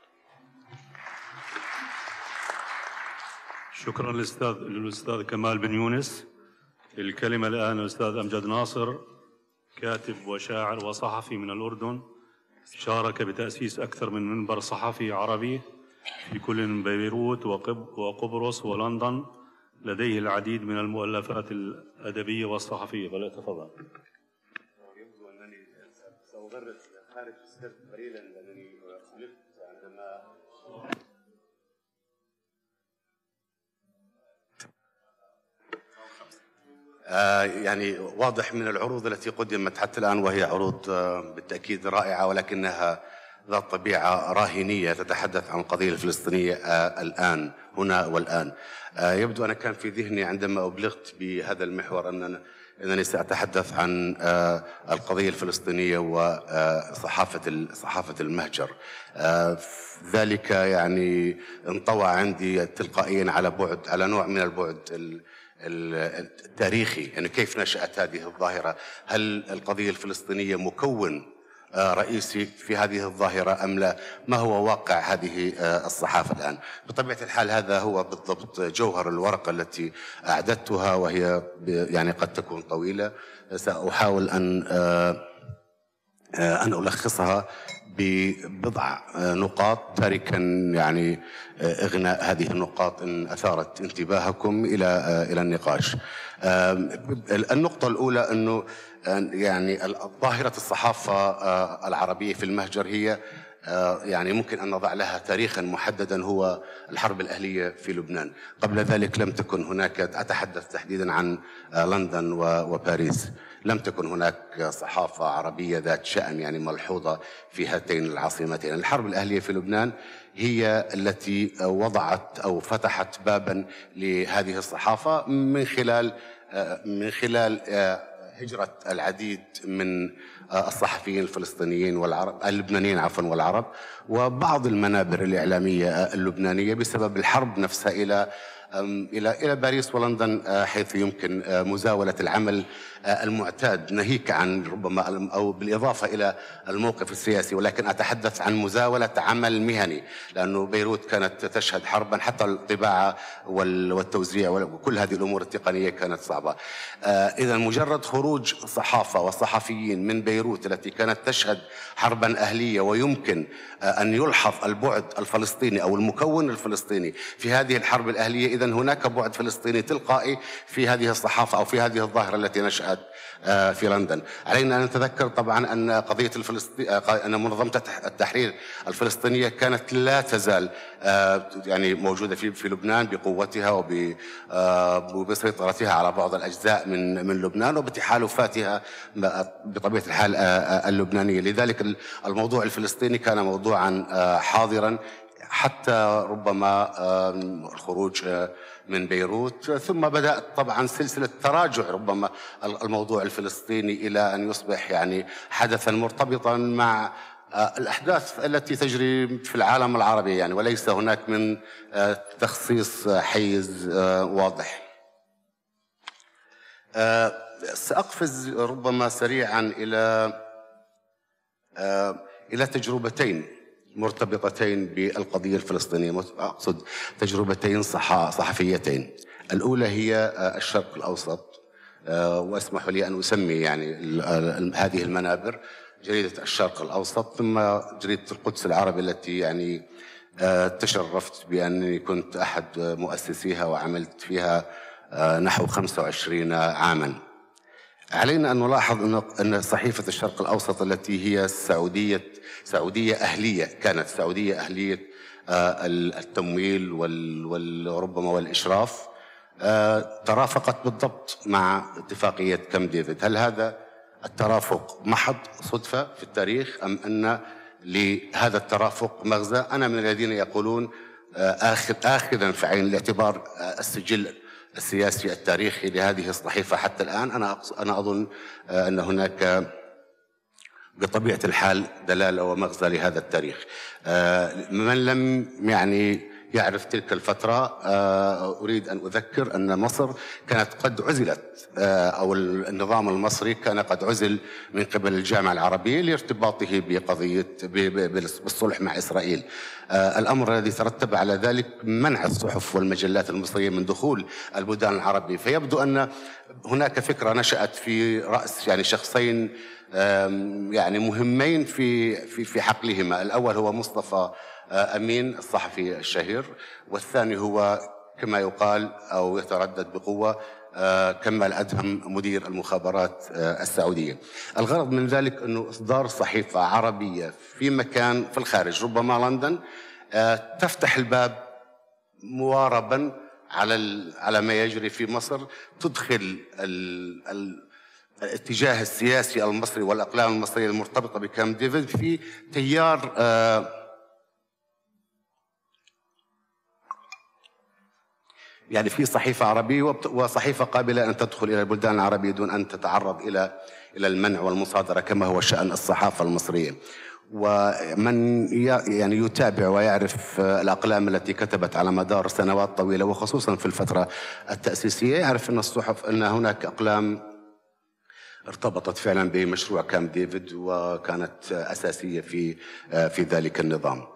Speaker 1: شكرا للأستاذ للأستاذ كمال بن يونس. الكلمة الآن الأستاذ أمجد ناصر، كاتب وشاعر وصحفي من الأردن، شارك بتأسيس أكثر من منبر صحفي عربي في كل من بيروت وقبرص ولندن، لديه العديد من المؤلفات الأدبية والصحفية، فليتفضل.
Speaker 4: يبدو أنني سأغرد خارج السرد قليلا لأنني خلفت عندما آه يعني واضح من العروض التي قدمت حتى الآن، وهي عروض آه بالتأكيد رائعة، ولكنها ذات طبيعة راهنية تتحدث عن القضية الفلسطينية آه الآن هنا والآن. آه يبدو أنا كان في ذهني عندما أبلغت بهذا المحور أننا أنني سأتحدث عن آه القضية الفلسطينية وصحافة صحافة المهجر. آه ذلك يعني انطوى عندي تلقائيا على بعد على نوع من البعد التاريخي، يعني كيف نشأت هذه الظاهرة؟ هل القضية الفلسطينية مكون رئيسي في هذه الظاهرة أم لا؟ ما هو واقع هذه الصحافة الآن؟ بطبيعة الحال هذا هو بالضبط جوهر الورقة التي أعددتها، وهي يعني قد تكون طويلة. سأحاول أن أن ألخصها ببضع نقاط، تاركا يعني إغناء هذه النقاط إن أثارت انتباهكم إلى إلى النقاش. النقطة الأولى أنه يعني ظاهرة الصحافة العربية في المهجر هي يعني ممكن أن نضع لها تاريخا محددا، هو الحرب الأهلية في لبنان. قبل ذلك لم تكن هناك، أتحدث تحديدا عن لندن وباريس، لم تكن هناك صحافة عربية ذات شأن يعني ملحوظة في هاتين العاصمتين. الحرب الأهلية في لبنان هي التي وضعت أو فتحت بابا لهذه الصحافة من خلال من خلال هجرة العديد من الصحفيين الفلسطينيين والعرب اللبنانيين عفوا والعرب، وبعض المنابر الإعلامية اللبنانية بسبب الحرب نفسها إلى إلى إلى باريس ولندن، حيث يمكن مزاولة العمل المعتاد، ناهيك عن ربما أو بالإضافة إلى الموقف السياسي، ولكن أتحدث عن مزاولة عمل مهني، لأنه بيروت كانت تشهد حربا، حتى الطباعة والتوزيع وكل هذه الأمور التقنية كانت صعبة. إذا مجرد خروج صحافة وصحفيين من بيروت التي كانت تشهد حربا أهلية، ويمكن أن يلحظ البعد الفلسطيني أو المكون الفلسطيني في هذه الحرب الأهلية، إذن هناك بعد فلسطيني تلقائي في هذه الصحافة أو في هذه الظاهرة التي نشأت في لندن. علينا أن نتذكر طبعا أن قضية الفلسطين أن منظمة التحرير الفلسطينية كانت لا تزال يعني موجودة في في لبنان بقوتها وبسيطرتها على بعض الأجزاء من من لبنان وبتحالفاتها بطبيعة الحال اللبنانية. لذلك الموضوع الفلسطيني كان موضوعا حاضرا حتى ربما الخروج من بيروت، ثم بدأت طبعا سلسلة تراجع ربما الموضوع الفلسطيني إلى أن يصبح يعني حدثا مرتبطا مع الأحداث التي تجري في العالم العربي يعني، وليس هناك من تخصيص حيز واضح. سأقفز ربما سريعا إلى إلى تجربتين مرتبطتين بالقضية الفلسطينية، أقصد تجربتين صحفيتين. الأولى هي الشرق الأوسط، واسمحوا لي أن أسمي يعني هذه المنابر جريدة الشرق الأوسط، ثم جريدة القدس العربي التي يعني تشرفت بأنني كنت أحد مؤسسيها وعملت فيها نحو خمسة وعشرين عاما. علينا أن نلاحظ أن صحيفة الشرق الأوسط التي هي سعودية سعودية أهلية كانت سعودية أهلية التمويل وربما والإشراف ترافقت بالضبط مع اتفاقية كامب ديفيد. هل هذا الترافق محض صدفة في التاريخ أم أن لهذا الترافق مغزى؟ أنا من الذين يقولون آخذ آخذا في عين الاعتبار السجل السياسي التاريخي لهذه الصحيفة حتى الآن، أنا أنا أظن أن هناك بطبيعة الحال دلالة ومغزى لهذا التاريخ. من لم يعني يعرف تلك الفترة أريد أن أذكر أن مصر كانت قد عزلت أو النظام المصري كان قد عزل من قبل الجامعة العربية لارتباطه بقضية بالصلح مع إسرائيل. الأمر الذي ترتب على ذلك منع الصحف والمجلات المصرية من دخول البلدان العربية. فيبدو أن هناك فكرة نشأت في رأس يعني شخصين يعني مهمين في في في حقلهما. الأول هو مصطفى أمين الصحفي الشهير، والثاني هو كما يقال أو يتردد بقوة كمال أدهم مدير المخابرات السعودية. الغرض من ذلك أنه إصدار صحيفة عربية في مكان في الخارج ربما لندن تفتح الباب مواربا على على ما يجري في مصر، تدخل ال ال الاتجاه السياسي المصري والأقلام المصرية المرتبطة بكامب ديفيد في تيار آه يعني في صحيفة عربية وصحيفة قابلة أن تدخل إلى البلدان العربية دون أن تتعرض إلى إلى المنع والمصادرة كما هو شأن الصحافة المصرية. ومن يعني يتابع ويعرف الأقلام التي كتبت على مدار سنوات طويلة وخصوصا في الفترة التأسيسية يعرف أن الصحف أن هناك أقلام ارتبطت فعلا بمشروع كامب ديفيد وكانت أساسية في في ذلك النظام.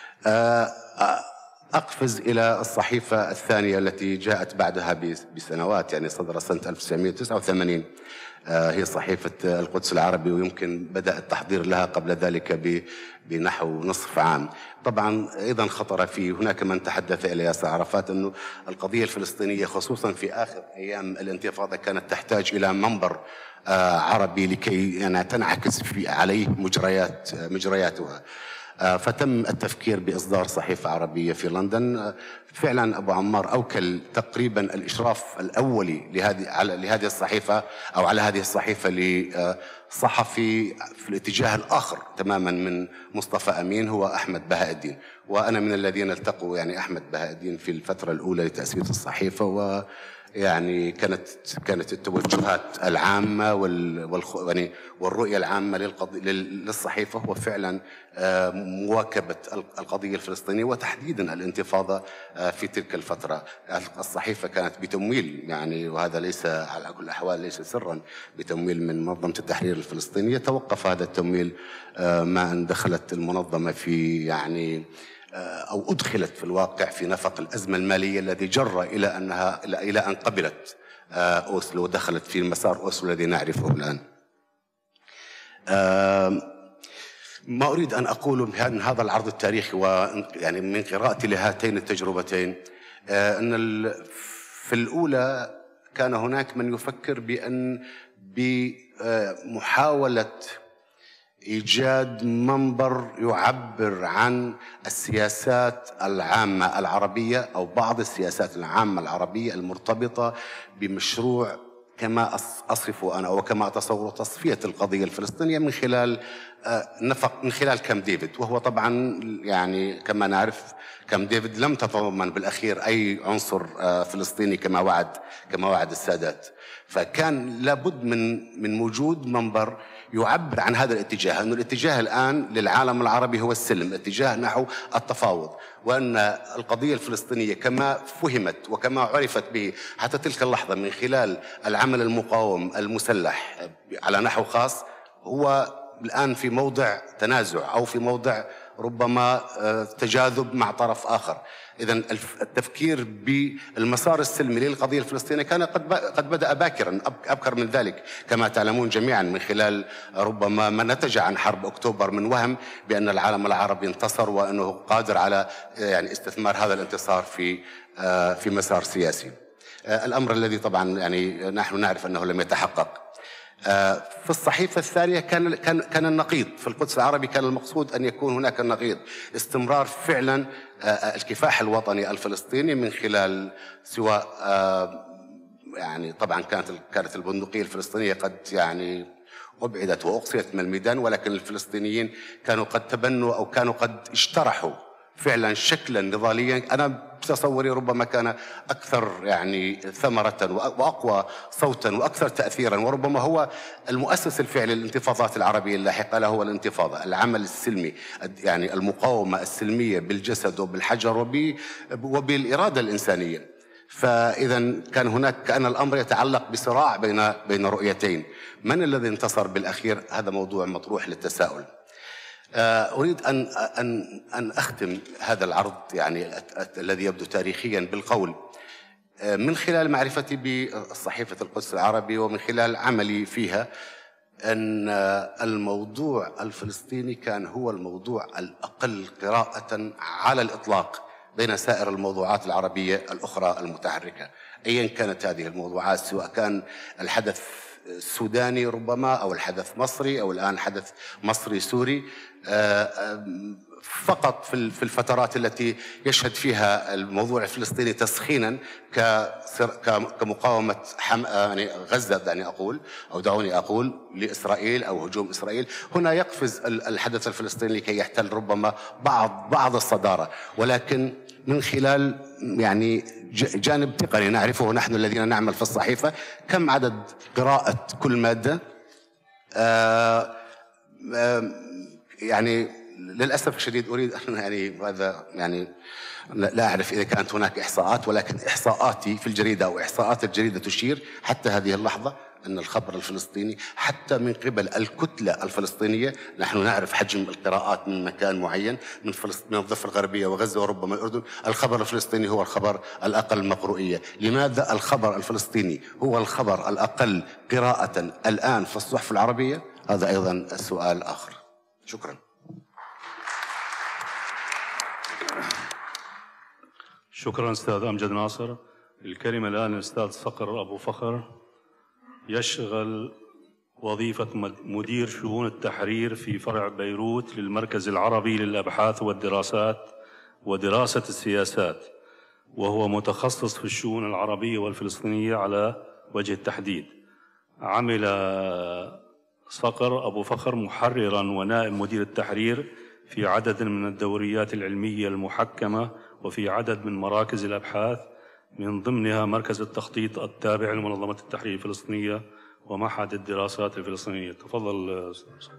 Speaker 4: أقفز إلى الصحيفة الثانية التي جاءت بعدها بسنوات، يعني صدر سنة ألف وتسعمائة وتسعة وثمانين، هي صحيفة القدس العربي، ويمكن بدأ التحضير لها قبل ذلك بنحو نصف عام. طبعا أيضا خطر فيه هناك من تحدث إلى ياسر عرفات أنه القضية الفلسطينية خصوصا في آخر أيام الانتفاضة كانت تحتاج إلى منبر عربي لكي يعني تنعكس في عليه مجريات مجرياتها. فتم التفكير بإصدار صحيفة عربية في لندن. فعلا أبو عمار أوكل تقريبا الإشراف الأولي لهذه على لهذه الصحيفة أو على هذه الصحيفة لصحفي في الاتجاه الآخر تماما من مصطفى أمين هو أحمد بهاء الدين، وأنا من الذين التقوا يعني أحمد بهاء الدين في الفترة الأولى لتأسيس الصحيفة، و يعني كانت كانت التوجهات العامة وال يعني والرؤية العامة للصحيفة هو فعلا مواكبة القضية الفلسطينية وتحديدا الانتفاضة في تلك الفترة. الصحيفة كانت بتمويل يعني وهذا ليس على كل الأحوال ليس سرا بتمويل من منظمة التحرير الفلسطينية. توقف هذا التمويل ما أن دخلت المنظمة في يعني أو أدخلت في الواقع في نفق الأزمة المالية الذي جر إلى أنها إلى أن قبلت أوسلو ودخلت في مسار أوسلو الذي نعرفه الآن. ما أريد أن أقول من هذا العرض التاريخي ويعني من قراءتي لهاتين التجربتين أن في الأولى كان هناك من يفكر بأن بمحاولة إيجاد منبر يعبر عن السياسات العامة العربية أو بعض السياسات العامة العربية المرتبطة بمشروع كما أصفه أنا وكما أتصور تصفية القضية الفلسطينية من خلال نفق من خلال كامب ديفيد. وهو طبعا يعني كما نعرف كامب ديفيد لم تتضمن بالأخير أي عنصر فلسطيني كما وعد كما وعد السادات، فكان لابد من من وجود منبر يعبر عن هذا الاتجاه، أن الاتجاه الآن للعالم العربي هو السلم، اتجاه نحو التفاوض، وأن القضية الفلسطينية كما فهمت وكما عرفت به حتى تلك اللحظة من خلال العمل المقاوم المسلح على نحو خاص هو الآن في موضع تنازع أو في موضع ربما تجاذب مع طرف آخر. إذن التفكير بالمسار السلمي للقضية الفلسطينية كان قد قد بدأ باكرا أبكر من ذلك كما تعلمون جميعا من خلال ربما ما نتج عن حرب أكتوبر من وهم بأن العالم العربي انتصر وأنه قادر على يعني استثمار هذا الانتصار في في مسار سياسي. الأمر الذي طبعا يعني نحن نعرف أنه لم يتحقق. في الصحيفة الثانية كان كان كان النقيض. في القدس العربي كان المقصود أن يكون هناك النقيض، استمرار فعلا الكفاح الوطني الفلسطيني من خلال سواء يعني طبعا كانت كانت البندقية الفلسطينية قد يعني أبعدت وأقصيت من الميدان، ولكن الفلسطينيين كانوا قد تبنوا أو كانوا قد اجترحوا فعلا شكلا نضاليا أنا بتصوري ربما كان أكثر يعني ثمرة وأقوى صوتا وأكثر تأثيرا، وربما هو المؤسس الفعلي للانتفاضات العربية اللاحقة له هو الانتفاضة، العمل السلمي، يعني المقاومة السلمية بالجسد وبالحجر وبالإرادة الإنسانية. فإذا كان هناك كأن الأمر يتعلق بصراع بين بين رؤيتين، من الذي انتصر بالأخير؟ هذا موضوع مطروح للتساؤل. أريد أن أن أن أختم هذا العرض يعني الذي يبدو تاريخيا بالقول من خلال معرفتي بصحيفة القدس العربي ومن خلال عملي فيها أن الموضوع الفلسطيني كان هو الموضوع الأقل قراءة على الإطلاق بين سائر الموضوعات العربية الأخرى المتحركة، أيا كانت هذه الموضوعات، سواء كان الحدث السوداني ربما أو الحدث مصري أو الآن حدث مصري سوري، فقط في الفترات التي يشهد فيها الموضوع الفلسطيني تسخينا كمقاومة يعني غزة دعني أقول أو دعوني أقول لإسرائيل أو هجوم إسرائيل، هنا يقفز الحدث الفلسطيني لكي يحتل ربما بعض بعض الصدارة، ولكن من خلال يعني جانب تقني نعرفه نحن الذين نعمل في الصحيفة، كم عدد قراءة كل مادة. آآ آآ يعني للأسف الشديد أريد أن يعني هذا يعني لا أعرف إذا كانت هناك إحصاءات، ولكن إحصاءاتي في الجريدة أو إحصاءات الجريدة تشير حتى هذه اللحظة أن الخبر الفلسطيني حتى من قبل الكتلة الفلسطينية، نحن نعرف حجم القراءات من مكان معين من فلسطين من الضفة الغربية وغزة وربما الأردن، الخبر الفلسطيني هو الخبر الأقل مقروئية. لماذا الخبر الفلسطيني هو الخبر الأقل قراءة الآن في الصحف العربية؟ هذا أيضا السؤال الآخر. شكرا.
Speaker 1: شكرا أستاذ أمجد ناصر. الكلمة الآن الأستاذ صقر أبو فخر، يشغل وظيفة مدير شؤون التحرير في فرع بيروت للمركز العربي للأبحاث والدراسات ودراسة السياسات، وهو متخصص في الشؤون العربية والفلسطينية على وجه التحديد. عمل صقر أبو فخر محرراً ونائب مدير التحرير في عدد من الدوريات العلمية المحكمة وفي عدد من مراكز الأبحاث، من ضمنها مركز التخطيط التابع لمنظمة التحرير الفلسطينية ومعهد الدراسات الفلسطينية. تفضل.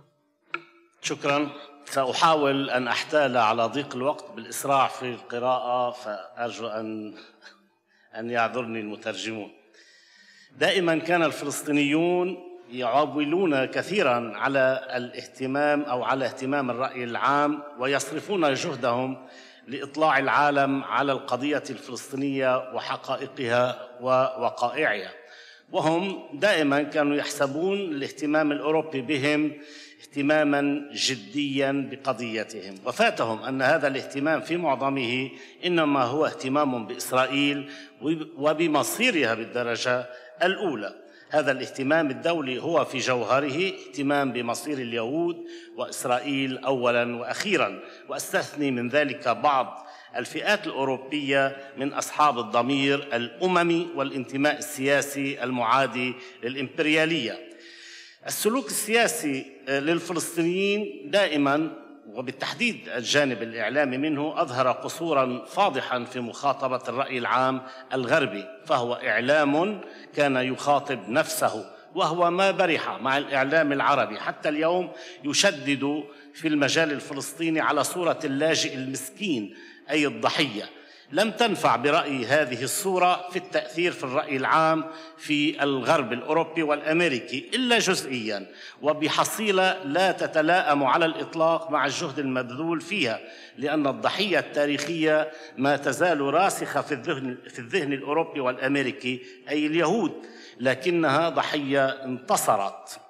Speaker 5: شكرا. سأحاول أن أحتال على ضيق الوقت بالإسراع في القراءة، فأرجو أن أن يعذرني المترجمون. دائما كان الفلسطينيون يعولون كثيرا على الاهتمام أو على اهتمام الرأي العام، ويصرفون جهدهم لإطلاع العالم على القضية الفلسطينية وحقائقها ووقائعها، وهم دائما كانوا يحسبون الاهتمام الأوروبي بهم اهتماما جديا بقضيتهم، وفاتهم أن هذا الاهتمام في معظمه إنما هو اهتمام بإسرائيل وبمصيرها بالدرجة الأولى. هذا الاهتمام الدولي هو في جوهره اهتمام بمصير اليهود وإسرائيل أولا وأخيرا، وأستثني من ذلك بعض الفئات الأوروبية من أصحاب الضمير الأممي والانتماء السياسي المعادي للإمبريالية. السلوك السياسي للفلسطينيين دائما وبالتحديد الجانب الإعلامي منه أظهر قصوراً فاضحاً في مخاطبة الرأي العام الغربي، فهو إعلام كان يخاطب نفسه، وهو ما برح مع الإعلام العربي حتى اليوم يشدد في المجال الفلسطيني على صورة اللاجئ المسكين أي الضحية. لم تنفع برأيي هذه الصورة في التأثير في الرأي العام في الغرب الأوروبي والأمريكي إلا جزئياً، وبحصيلة لا تتلائم على الإطلاق مع الجهد المبذول فيها، لأن الضحية التاريخية ما تزال راسخة في الذهن, في الذهن الأوروبي والأمريكي أي اليهود، لكنها ضحية انتصرت.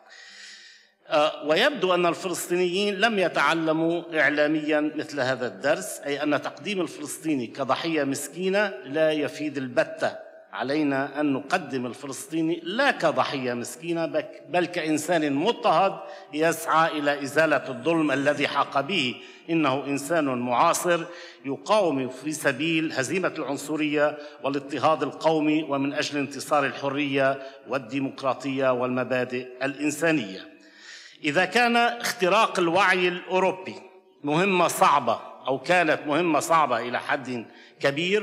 Speaker 5: ويبدو أن الفلسطينيين لم يتعلموا إعلامياً مثل هذا الدرس، أي أن تقديم الفلسطيني كضحية مسكينة لا يفيد البتة علينا أن نقدم الفلسطيني لا كضحية مسكينة بل كإنسان مضطهد يسعى إلى إزالة الظلم الذي حاق به. إنه إنسان معاصر يقاوم في سبيل هزيمة العنصرية والاضطهاد القومي ومن أجل انتصار الحرية والديمقراطية والمبادئ الإنسانية. إذا كان اختراق الوعي الأوروبي مهمة صعبة أو كانت مهمة صعبة إلى حد كبير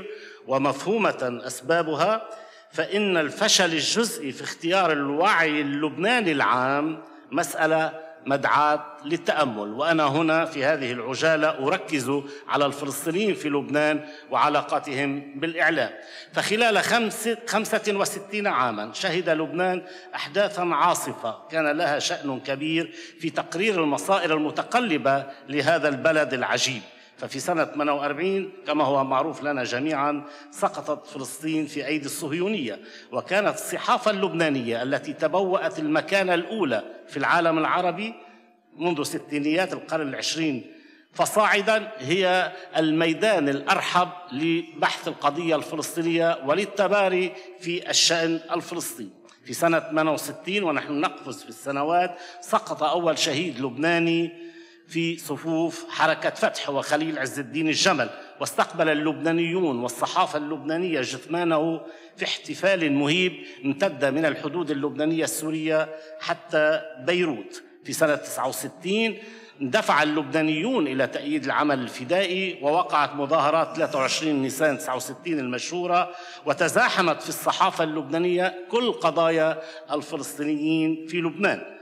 Speaker 5: ومفهومة أسبابها، فإن الفشل الجزئي في اختيار الوعي اللبناني العام مسألة مدعاة للتأمل. وأنا هنا في هذه العجالة أركز على الفلسطينيين في لبنان وعلاقاتهم بالإعلام. فخلال خمسة, خمسة وستين عاما شهد لبنان أحداثا عاصفة كان لها شأن كبير في تقرير المصائر المتقلبة لهذا البلد العجيب. ففي سنة ثمانية وأربعين كما هو معروف لنا جميعا سقطت فلسطين في أيدي الصهيونية، وكانت الصحافة اللبنانية التي تبوأت المكانة الأولى في العالم العربي منذ ستينيات القرن العشرين فصاعدا هي الميدان الأرحب لبحث القضية الفلسطينية وللتباري في الشأن الفلسطيني. في سنة ثمانية وستين ونحن نقفز في السنوات سقط أول شهيد لبناني في صفوف حركة فتح وخليل عز الدين الجمل، واستقبل اللبنانيون والصحافة اللبنانية جثمانه في احتفال مهيب امتد من الحدود اللبنانية السورية حتى بيروت. في سنة تسعة وستين اندفع اللبنانيون إلى تأييد العمل الفدائي ووقعت مظاهرات ثلاثة وعشرين نيسان تسعة وستين المشهورة، وتزاحمت في الصحافة اللبنانية كل قضايا الفلسطينيين في لبنان.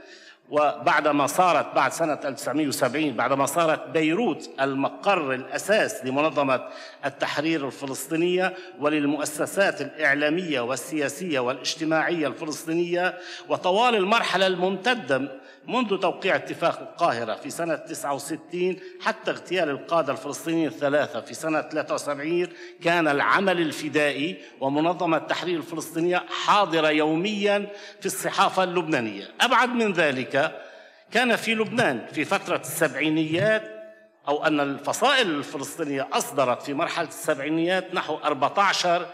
Speaker 5: وبعدما صارت بعد سنة ألف وتسعمائة وسبعين بعدما صارت بيروت المقر الأساس لمنظمة التحرير الفلسطينية وللمؤسسات الإعلامية والسياسية والاجتماعية الفلسطينية، وطوال المرحلة الممتدة منذ توقيع اتفاق القاهرة في سنة تسعة وستين حتى اغتيال القادة الفلسطينيين الثلاثة في سنة ثلاثة وسبعين كان العمل الفدائي ومنظمة التحرير الفلسطينية حاضرة يوميا في الصحافة اللبنانية. أبعد من ذلك كان في لبنان في فترة السبعينيات أو أن الفصائل الفلسطينية أصدرت في مرحلة السبعينيات نحو أربعة عشر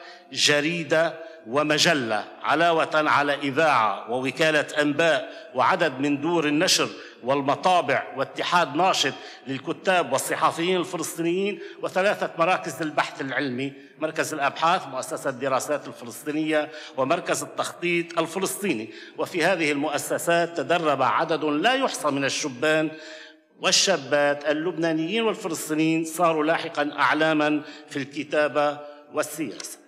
Speaker 5: جريدة ومجلة علاوة على إذاعة ووكالة أنباء وعدد من دور النشر والمطابع واتحاد ناشط للكتاب والصحفيين الفلسطينيين وثلاثة مراكز للبحث العلمي: مركز الأبحاث، مؤسسة الدراسات الفلسطينية، ومركز التخطيط الفلسطيني. وفي هذه المؤسسات تدرب عدد لا يحصى من الشبان والشابات اللبنانيين والفلسطينيين صاروا لاحقا أعلاما في الكتابة والسياسة.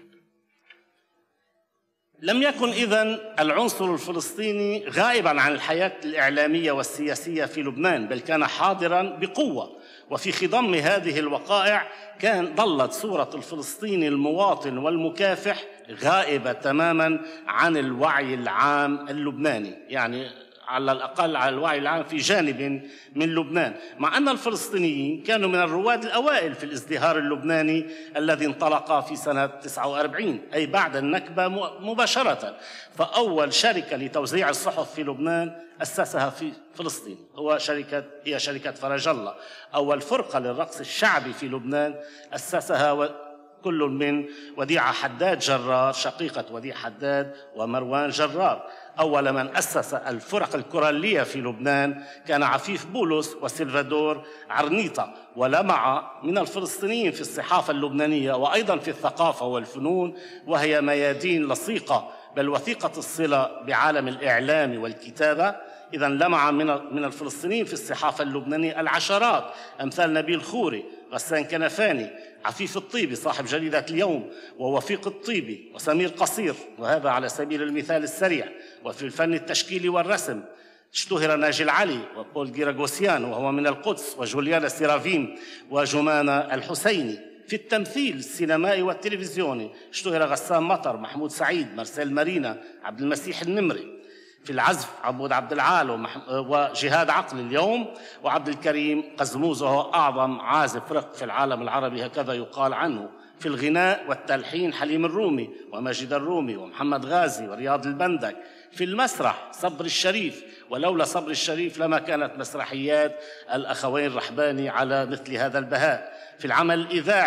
Speaker 5: لم يكن إذن العنصر الفلسطيني غائبا عن الحياة الإعلامية والسياسية في لبنان، بل كان حاضرا بقوة. وفي خضم هذه الوقائع كان ظلت صورة الفلسطيني المواطن والمكافح غائبة تماما عن الوعي العام اللبناني، يعني على الأقل على الوعي العام في جانب من لبنان، مع أن الفلسطينيين كانوا من الرواد الأوائل في الازدهار اللبناني الذي انطلق في سنة تسعة وأربعين أي بعد النكبة مباشرة. فأول شركة لتوزيع الصحف في لبنان أسسها في فلسطين هو شركة هي شركة فرج الله. أول فرقة للرقص الشعبي في لبنان أسسها كل من وديعة حداد جرار شقيقة وديع حداد ومروان جرار. أول من أسس الفرق الكورالية في لبنان كان عفيف بولس وسلفادور عرنيطة. ولمع من الفلسطينيين في الصحافة اللبنانية وأيضا في الثقافة والفنون، وهي ميادين لصيقة بل وثيقة الصلة بعالم الإعلام والكتابة. إذا لمع من الفلسطينيين في الصحافة اللبنانية العشرات أمثال نبيل خوري، غسان كنفاني، عفيف الطيبي صاحب جريدة اليوم، ووفيق الطيبي، وسمير قصير، وهذا على سبيل المثال السريع. وفي الفن التشكيلي والرسم اشتهر ناجي العلي وبول جيراغوسيان وهو من القدس، وجوليانا سيرافيم وجمانة الحسيني. في التمثيل السينمائي والتلفزيوني اشتهر غسان مطر، محمود سعيد، مرسيل مارينا، عبد المسيح النمري. في العزف عبود عبد العال ومح... وجهاد عقل اليوم، وعبد الكريم قزموز وهو أعظم عازف رق في العالم العربي هكذا يقال عنه. في الغناء والتلحين حليم الرومي وماجد الرومي ومحمد غازي ورياض البندك. في المسرح صبر الشريف، ولولا صبر الشريف لما كانت مسرحيات الأخوين رحباني على مثل هذا البهاء. في العمل الإذاعي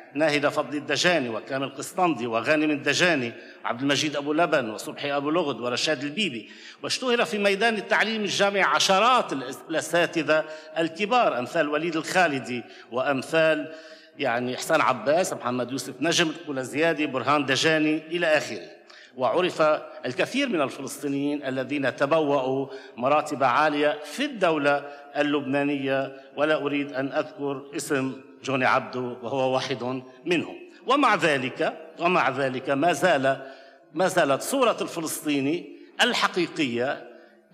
Speaker 5: ناهد فضل الدجاني وكامل قسطندي وغانم الدجاني وعبد المجيد أبو لبن وصبحي أبو لغد ورشاد البيبي. واشتهر في ميدان التعليم الجامعي عشرات الأساتذة الكبار أمثال وليد الخالدي وأمثال يعني حسن عباس، محمد يوسف نجم، كولا زيادي، برهان دجاني إلى آخره. وعرف الكثير من الفلسطينيين الذين تبوأوا مراتب عالية في الدولة اللبنانية، ولا أريد أن أذكر اسم جوني عبدو وهو واحد منهم. ومع ذلك ومع ذلك ما زال ما زالت صورة الفلسطيني الحقيقية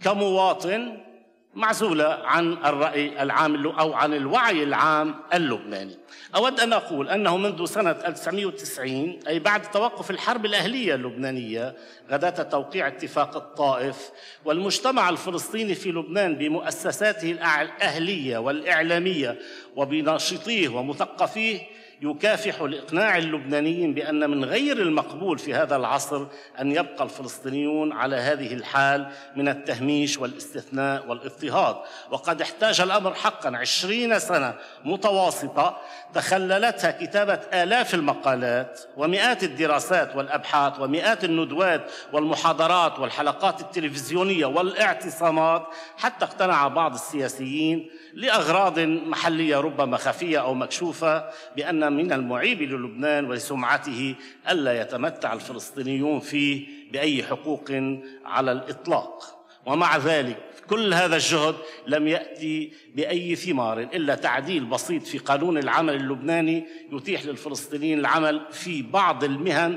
Speaker 5: كمواطن معزولة عن الرأي العام أو عن الوعي العام اللبناني. أود أن أقول أنه منذ سنة ألف وتسعمائة وتسعين، أي بعد توقف الحرب الأهلية اللبنانية، غداة توقيع اتفاق الطائف، والمجتمع الفلسطيني في لبنان بمؤسساته الأهلية والإعلامية وبناشطيه ومثقفيه يكافح لإقناع اللبنانيين بأن من غير المقبول في هذا العصر أن يبقى الفلسطينيون على هذه الحال من التهميش والاستثناء والاضطهاد. وقد احتاج الأمر حقا عشرين سنة متواصلة تخللتها كتابة آلاف المقالات ومئات الدراسات والأبحاث ومئات الندوات والمحاضرات والحلقات التلفزيونية والاعتصامات، حتى اقتنع بعض السياسيين لأغراض محلية ربما خفية أو مكشوفة بأن من المعيب للبنان ولسمعته ألا يتمتع الفلسطينيون فيه بأي حقوق على الإطلاق. ومع ذلك كل هذا الجهد لم يأتي بأي ثمار إلا تعديل بسيط في قانون العمل اللبناني يتيح للفلسطينيين العمل في بعض المهن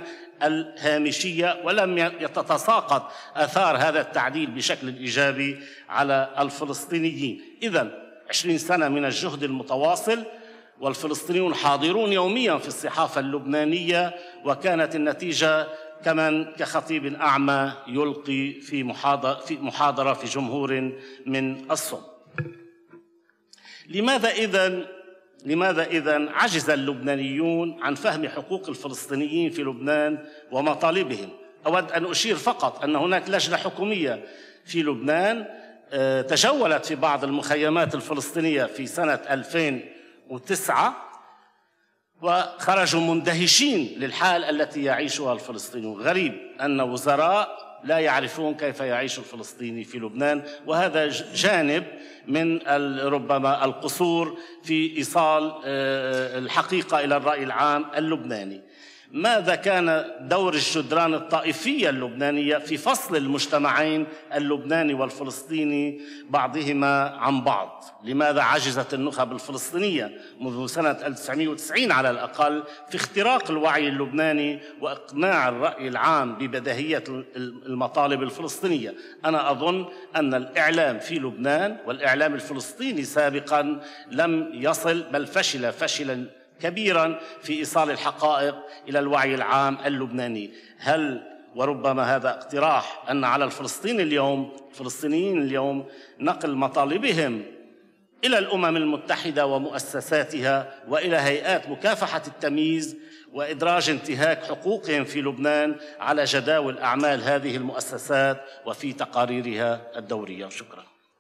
Speaker 5: الهامشية، ولم يتساقط آثار هذا التعديل بشكل إيجابي على الفلسطينيين. إذن عشرين سنة من الجهد المتواصل والفلسطينيون حاضرون يوميا في الصحافة اللبنانية، وكانت النتيجة كمن كخطيب أعمى يلقي في محاضرة في, محاضرة في جمهور من الصم. لماذا إذن لماذا إذن عجز اللبنانيون عن فهم حقوق الفلسطينيين في لبنان ومطالبهم؟ أود أن أشير فقط أن هناك لجنة حكومية في لبنان تجولت في بعض المخيمات الفلسطينية في سنة ألفين وتسعة وخرجوا مندهشين للحال التي يعيشها الفلسطينيون. غريب أن وزراء لا يعرفون كيف يعيش الفلسطيني في لبنان، وهذا جانب من ربما القصور في إيصال الحقيقة إلى الرأي العام اللبناني. ماذا كان دور الجدران الطائفية اللبنانية في فصل المجتمعين اللبناني والفلسطيني بعضهما عن بعض؟ لماذا عجزت النخب الفلسطينية منذ سنة ألف وتسعمائة وتسعين على الأقل في اختراق الوعي اللبناني وإقناع الرأي العام ببديهية المطالب الفلسطينية؟ أنا أظن أن الإعلام في لبنان والإعلام الفلسطيني سابقا لم يصل، بل فشل فشلا كبيرا في إيصال الحقائق إلى الوعي العام اللبناني. هل وربما هذا اقتراح أن على الفلسطيني اليوم الفلسطينيين اليوم نقل مطالبهم إلى الأمم المتحدة ومؤسساتها وإلى هيئات مكافحة التمييز وإدراج انتهاك حقوقهم في لبنان على جداول أعمال هذه المؤسسات وفي تقاريرها الدورية. شكرا.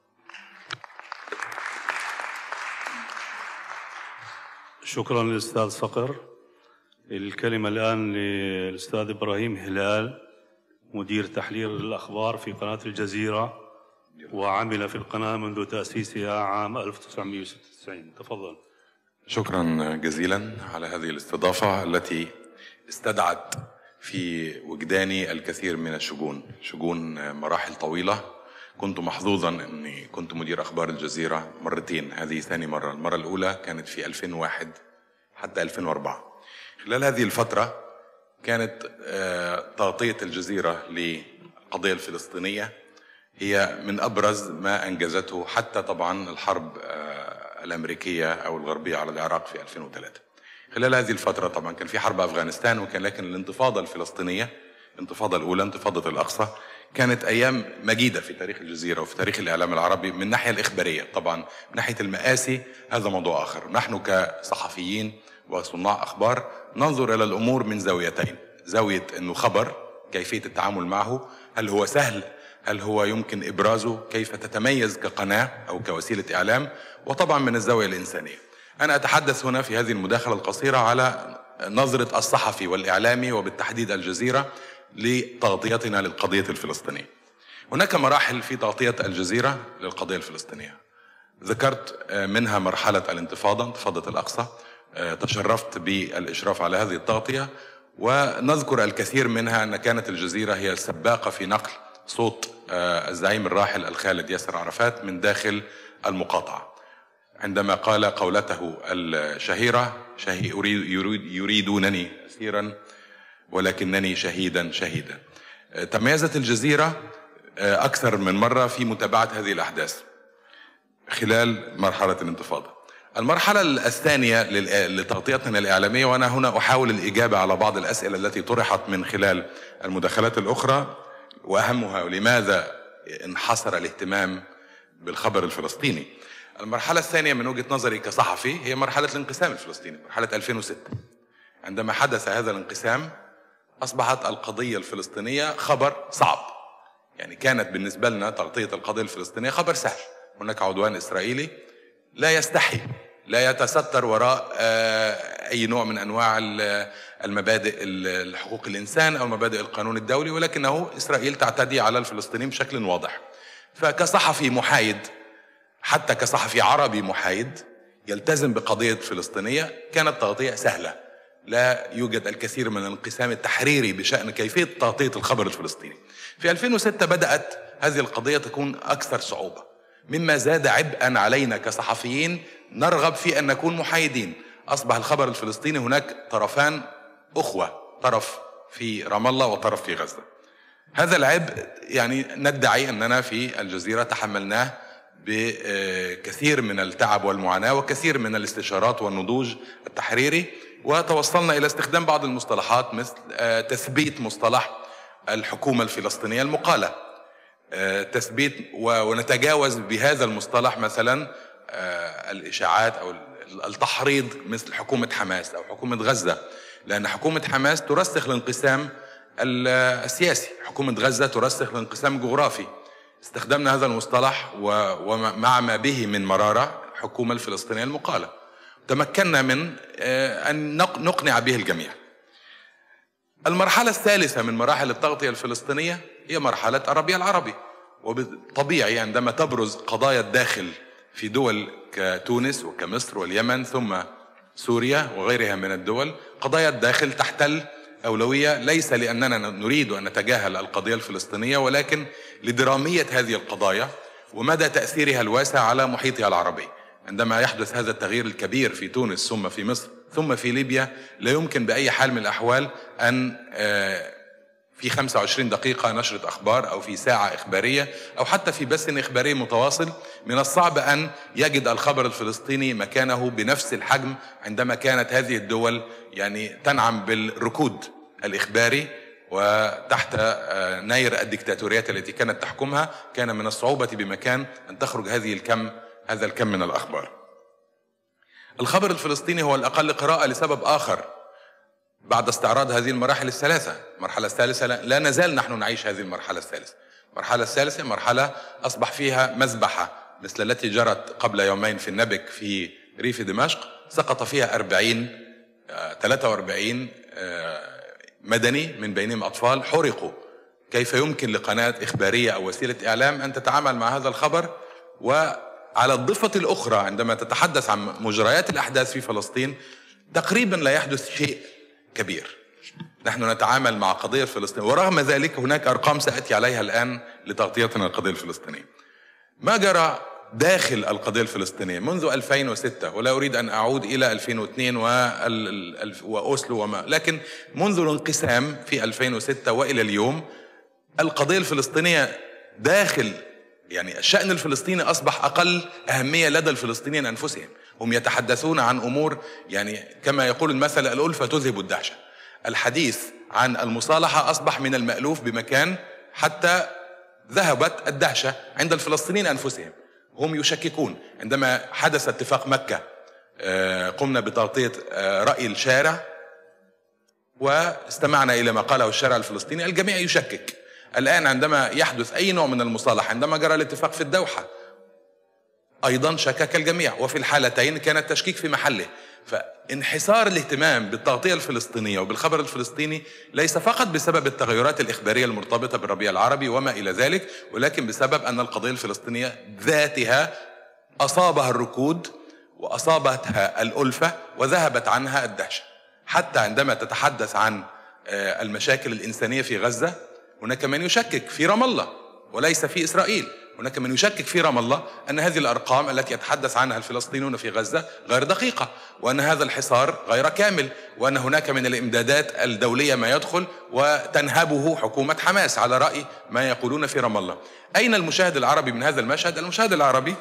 Speaker 1: شكرا للأستاذ صقر. الكلمة الآن للأستاذ إبراهيم هلال، مدير تحرير الأخبار في قناة الجزيرة، وعمل في القناة منذ تأسيسها عام ألف وتسعمائة وستة وتسعين. تفضل.
Speaker 6: شكرا جزيلا على هذه الاستضافة التي استدعت في وجداني الكثير من الشجون، شجون مراحل طويلة. كنت محظوظا أني كنت مدير أخبار الجزيرة مرتين، هذه ثاني مرة. المرة الأولى كانت في ألفين وواحد حتى ألفين وأربعة. خلال هذه الفترة كانت تغطية الجزيرة للقضية الفلسطينية هي من أبرز ما أنجزته، حتى طبعا الحرب الأمريكية أو الغربية على العراق في ألفين وثلاثة. خلال هذه الفترة طبعا كان في حرب أفغانستان، وكان لكن الانتفاضة الفلسطينية، الانتفاضة الأولى انتفاضة الأقصى، كانت أيام مجيدة في تاريخ الجزيرة وفي تاريخ الإعلام العربي من الناحية الإخبارية. طبعا من ناحية المآسي هذا موضوع آخر. نحن كصحفيين وصناع أخبار ننظر إلى الأمور من زاويتين: زاوية أنه خبر، كيفية التعامل معه، هل هو سهل، هل هو يمكن إبرازه، كيف تتميز كقناة أو كوسيلة إعلام، وطبعا من الزاوية الإنسانية. أنا أتحدث هنا في هذه المداخلة القصيرة على نظرة الصحفي والإعلامي وبالتحديد الجزيرة لتغطيتنا للقضية الفلسطينية. هناك مراحل في تغطية الجزيرة للقضية الفلسطينية، ذكرت منها مرحلة الانتفاضة، انتفاضة الأقصى، تشرفت بالإشراف على هذه التغطية، ونذكر الكثير منها أن كانت الجزيرة هي السباقة في نقل صوت الزعيم الراحل الخالد ياسر عرفات من داخل المقاطعة عندما قال قولته الشهيرة: شهي يريد يريدونني أسيرا ولكنني شهيدا شهيدا. تميزت الجزيرة أكثر من مرة في متابعة هذه الأحداث خلال مرحلة الانتفاضة. المرحلة الثانية لتغطيتنا الإعلامية، وأنا هنا أحاول الإجابة على بعض الأسئلة التي طرحت من خلال المداخلات الأخرى، وأهمها لماذا انحصر الاهتمام بالخبر الفلسطيني. المرحلة الثانية من وجهة نظري كصحفي هي مرحلة الانقسام الفلسطيني، مرحلة ألفين وستة. عندما حدث هذا الانقسام أصبحت القضية الفلسطينية خبر صعب، يعني كانت بالنسبة لنا تغطية القضية الفلسطينية خبر سهل. هناك عدوان إسرائيلي لا يستحي، لا يتستر وراء أي نوع من أنواع المبادئ الحقوق الإنسان أو مبادئ القانون الدولي، ولكنه إسرائيل تعتدي على الفلسطينيين بشكل واضح. فكصحفي محايد، حتى كصحفي عربي محايد يلتزم بقضية فلسطينية، كانت تغطية سهلة، لا يوجد الكثير من الانقسام التحريري بشأن كيفية تغطية الخبر الفلسطيني. في ألفين وستة بدأت هذه القضية تكون أكثر صعوبة، مما زاد عبئا علينا كصحفيين نرغب في أن نكون محايدين. أصبح الخبر الفلسطيني هناك طرفان أخوة، طرف في رام الله وطرف في غزة. هذا العبء يعني ندعي أننا في الجزيرة تحملناه بكثير من التعب والمعاناة وكثير من الاستشارات والنضوج التحريري، وتوصلنا إلى استخدام بعض المصطلحات مثل تثبيت مصطلح الحكومة الفلسطينية المقالة، تثبيت، ونتجاوز بهذا المصطلح مثلا الإشاعات أو التحريض مثل حكومة حماس أو حكومة غزة، لأن حكومة حماس ترسخ الانقسام السياسي، حكومة غزة ترسخ الانقسام الجغرافي. استخدمنا هذا المصطلح ومع ما به من مرارة حكومة الفلسطينية المقالة، تمكنا من أن نقنع به الجميع. المرحلة الثالثة من مراحل التغطية الفلسطينية هي مرحلة الربيع العربي، وبالطبيعي عندما تبرز قضايا الداخل في دول كتونس وكمصر واليمن ثم سوريا وغيرها من الدول، قضايا الداخل تحتل أولوية، ليس لأننا نريد أن نتجاهل القضية الفلسطينية، ولكن لدرامية هذه القضايا ومدى تأثيرها الواسع على محيطها العربي. عندما يحدث هذا التغيير الكبير في تونس ثم في مصر ثم في ليبيا، لا يمكن بأي حال من الأحوال أن في خمسة وعشرين دقيقة نشرة أخبار أو في ساعة إخبارية أو حتى في بث إخباري متواصل، من الصعب أن يجد الخبر الفلسطيني مكانه بنفس الحجم عندما كانت هذه الدول يعني تنعم بالركود الإخباري وتحت نير الدكتاتوريات التي كانت تحكمها. كان من الصعوبة بمكان أن تخرج هذه الكم هذا الكم من الأخبار. الخبر الفلسطيني هو الأقل قراءة لسبب آخر. بعد استعراض هذه المراحل الثلاثة، المرحلة الثالثة لا نزال نحن نعيش هذه المرحلة الثالثة. المرحلة الثالثة مرحلة أصبح فيها مذبحة مثل التي جرت قبل يومين في النبك في ريف دمشق، سقط فيها أربعين ثلاثة وأربعين مدني من بينهم أطفال حرقوا. كيف يمكن لقناة إخبارية أو وسيلة إعلام أن تتعامل مع هذا الخبر؟ وعلى الضفة الأخرى عندما تتحدث عن مجريات الأحداث في فلسطين تقريبا لا يحدث شيء كبير. نحن نتعامل مع قضية فلسطين، ورغم ذلك هناك أرقام سأتي عليها الآن لتغطيتنا القضية الفلسطينية. ما جرى داخل القضية الفلسطينية منذ ألفين وستة، ولا أريد أن أعود إلى ألفين واثنين وأوسلو وما، لكن منذ الانقسام في ألفين وستة وإلى اليوم القضية الفلسطينية داخل يعني الشأن الفلسطيني أصبح أقل أهمية لدى الفلسطينيين أنفسهم. هم يتحدثون عن أمور يعني كما يقول المثل الألفة تذهب الدهشة. الحديث عن المصالحة أصبح من المألوف بمكان حتى ذهبت الدهشة عند الفلسطينيين أنفسهم. هم يشككون. عندما حدث اتفاق مكة قمنا بتغطية رأي الشارع واستمعنا إلى ما قاله الشارع الفلسطيني، الجميع يشكك. الآن عندما يحدث أي نوع من المصالحة، عندما جرى الاتفاق في الدوحة أيضا شكك الجميع، وفي الحالتين كان التشكيك في محله. فانحسار الاهتمام بالتغطية الفلسطينية وبالخبر الفلسطيني ليس فقط بسبب التغيرات الإخبارية المرتبطة بالربيع العربي وما إلى ذلك، ولكن بسبب أن القضية الفلسطينية ذاتها أصابها الركود وأصابتها الألفة وذهبت عنها الدهشة. حتى عندما تتحدث عن المشاكل الإنسانية في غزة، هناك من يشكك في رام الله وليس في إسرائيل، هناك من يشكك في رام الله أن هذه الأرقام التي يتحدث عنها الفلسطينيون في غزة غير دقيقة، وأن هذا الحصار غير كامل، وأن هناك من الإمدادات الدولية ما يدخل وتنهبه حكومة حماس على رأي ما يقولون في رام الله. أين المشاهد العربي من هذا المشهد؟ المشاهد العربي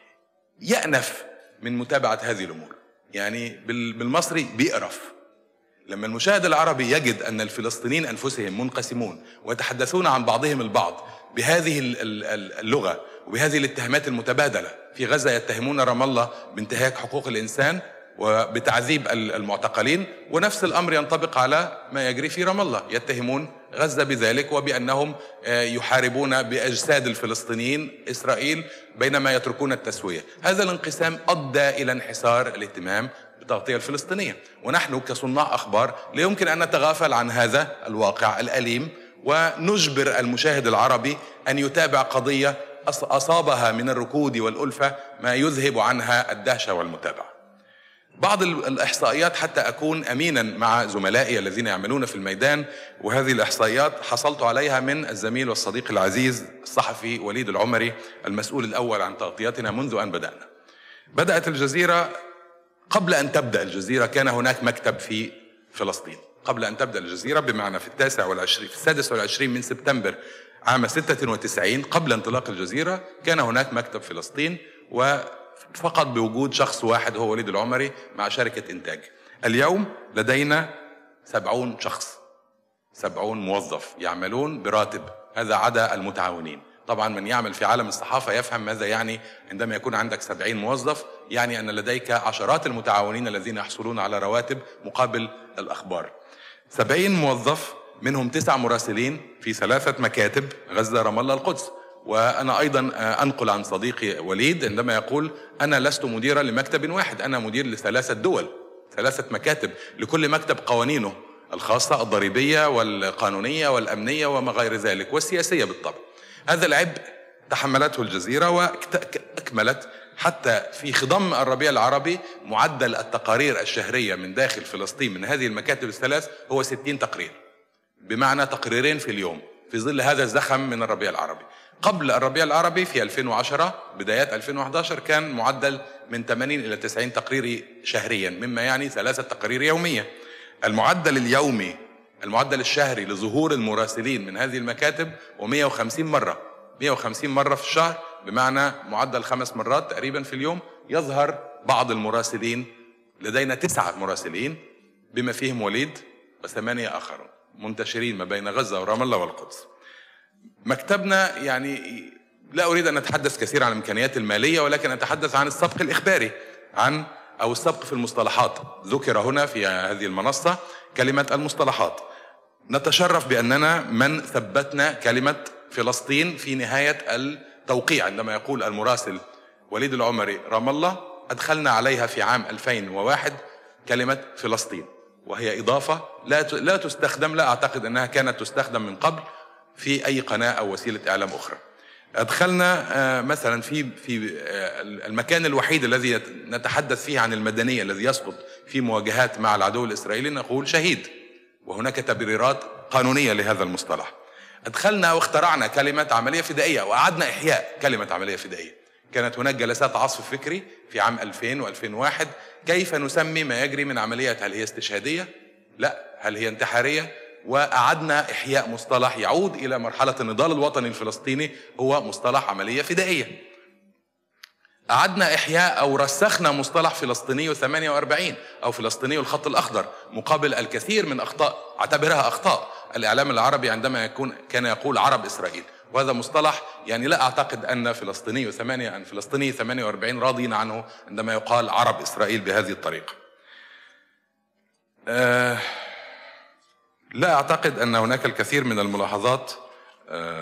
Speaker 6: يأنف من متابعة هذه الأمور، يعني بالمصري بيقرف. لما المشاهد العربي يجد أن الفلسطينيين أنفسهم منقسمون ويتحدثون عن بعضهم البعض بهذه اللغة وبهذه الاتهامات المتبادلة، في غزة يتهمون رام الله بانتهاك حقوق الإنسان وبتعذيب المعتقلين، ونفس الأمر ينطبق على ما يجري في رام الله، يتهمون غزة بذلك وبأنهم يحاربون بأجساد الفلسطينيين إسرائيل بينما يتركون التسوية. هذا الانقسام أدى إلى انحسار الاهتمام بالتغطية الفلسطينية، ونحن كصناع أخبار لا يمكن أن نتغافل عن هذا الواقع الأليم ونجبر المشاهد العربي أن يتابع قضية أصابها من الركود والألفة ما يذهب عنها الدهشة والمتابعة. بعض الإحصائيات حتى أكون أمينا مع زملائي الذين يعملون في الميدان، وهذه الإحصائيات حصلت عليها من الزميل والصديق العزيز الصحفي وليد العمري المسؤول الأول عن تغطيتنا منذ أن بدأنا. بدأت الجزيرة، قبل أن تبدأ الجزيرة كان هناك مكتب في فلسطين، قبل أن تبدأ الجزيرة بمعنى في التاسع والعشرين في السادس والعشرين من سبتمبر عام ستة وتسعين قبل انطلاق الجزيرة كان هناك مكتب فلسطين، وفقط بوجود شخص واحد هو وليد العمري مع شركة إنتاج. اليوم لدينا سبعون شخص، سبعون موظف يعملون براتب، هذا عدا المتعاونين. طبعا من يعمل في عالم الصحافة يفهم ماذا يعني عندما يكون عندك سبعين موظف، يعني أن لديك عشرات المتعاونين الذين يحصلون على رواتب مقابل الأخبار. سبعين موظف، منهم تسع مراسلين في ثلاثة مكاتب، غزة، رام الله، القدس. وأنا أيضا أنقل عن صديقي وليد عندما يقول أنا لست مديرا لمكتب واحد، أنا مدير لثلاثة دول، ثلاثة مكاتب، لكل مكتب قوانينه الخاصة الضريبية والقانونية والأمنية وما غير ذلك والسياسية بالطبع. هذا العبء تحملته الجزيرة وأكملت حتى في خضم الربيع العربي. معدل التقارير الشهرية من داخل فلسطين من هذه المكاتب الثلاث هو ستين تقرير، بمعنى تقريرين في اليوم في ظل هذا الزخم من الربيع العربي. قبل الربيع العربي في ألفين وعشرة بدايات ألفين وأحد عشر كان معدل من ثمانين إلى تسعين تقرير شهريا، مما يعني ثلاثة تقارير يومية. المعدل اليومي المعدل الشهري لظهور المراسلين من هذه المكاتب ومئة وخمسين مرة، مئة وخمسين مرة في الشهر، بمعنى معدل خمس مرات تقريبا في اليوم يظهر بعض المراسلين. لدينا تسعة مراسلين بما فيهم وليد وثمانية آخرون منتشرين ما بين غزة ورام الله والقدس. مكتبنا يعني لا أريد أن أتحدث كثيرا عن الإمكانيات المالية، ولكن أتحدث عن السبق الإخباري، عن أو السبق في المصطلحات. ذكر هنا في هذه المنصة كلمة المصطلحات. نتشرف بأننا من ثبتنا كلمة فلسطين في نهاية التوقيع. عندما يقول المراسل وليد العمري رام الله، أدخلنا عليها في عام ألفين وواحد كلمة فلسطين، وهي إضافة لا لا تستخدم، لا أعتقد أنها كانت تستخدم من قبل في أي قناة أو وسيلة إعلام أخرى. أدخلنا مثلا في في المكان الوحيد الذي نتحدث فيه عن المدني الذي يسقط في مواجهات مع العدو الإسرائيلي نقول شهيد، وهناك تبريرات قانونية لهذا المصطلح. أدخلنا واخترعنا كلمة عملية فدائية وأعدنا إحياء كلمة عملية فدائية. كانت هناك جلسات عصف فكري في عام ألفين وألفين وواحد، كيف نسمي ما يجري من عمليات، هل هي استشهادية؟ لا، هل هي انتحارية؟ وأعدنا إحياء مصطلح يعود إلى مرحلة النضال الوطني الفلسطيني، هو مصطلح عملية فدائية. أعدنا إحياء أو رسخنا مصطلح فلسطيني ثمانية وأربعين أو فلسطيني الخط الأخضر، مقابل الكثير من أخطاء أعتبرها أخطاء الإعلام العربي عندما يكون كان يقول عرب إسرائيل، وهذا مصطلح يعني لا أعتقد أن فلسطيني ثمانية أن فلسطيني ثمانية وأربعين راضين عنه عندما يقال عرب إسرائيل بهذه الطريقة. أه لا أعتقد أن هناك الكثير من الملاحظات.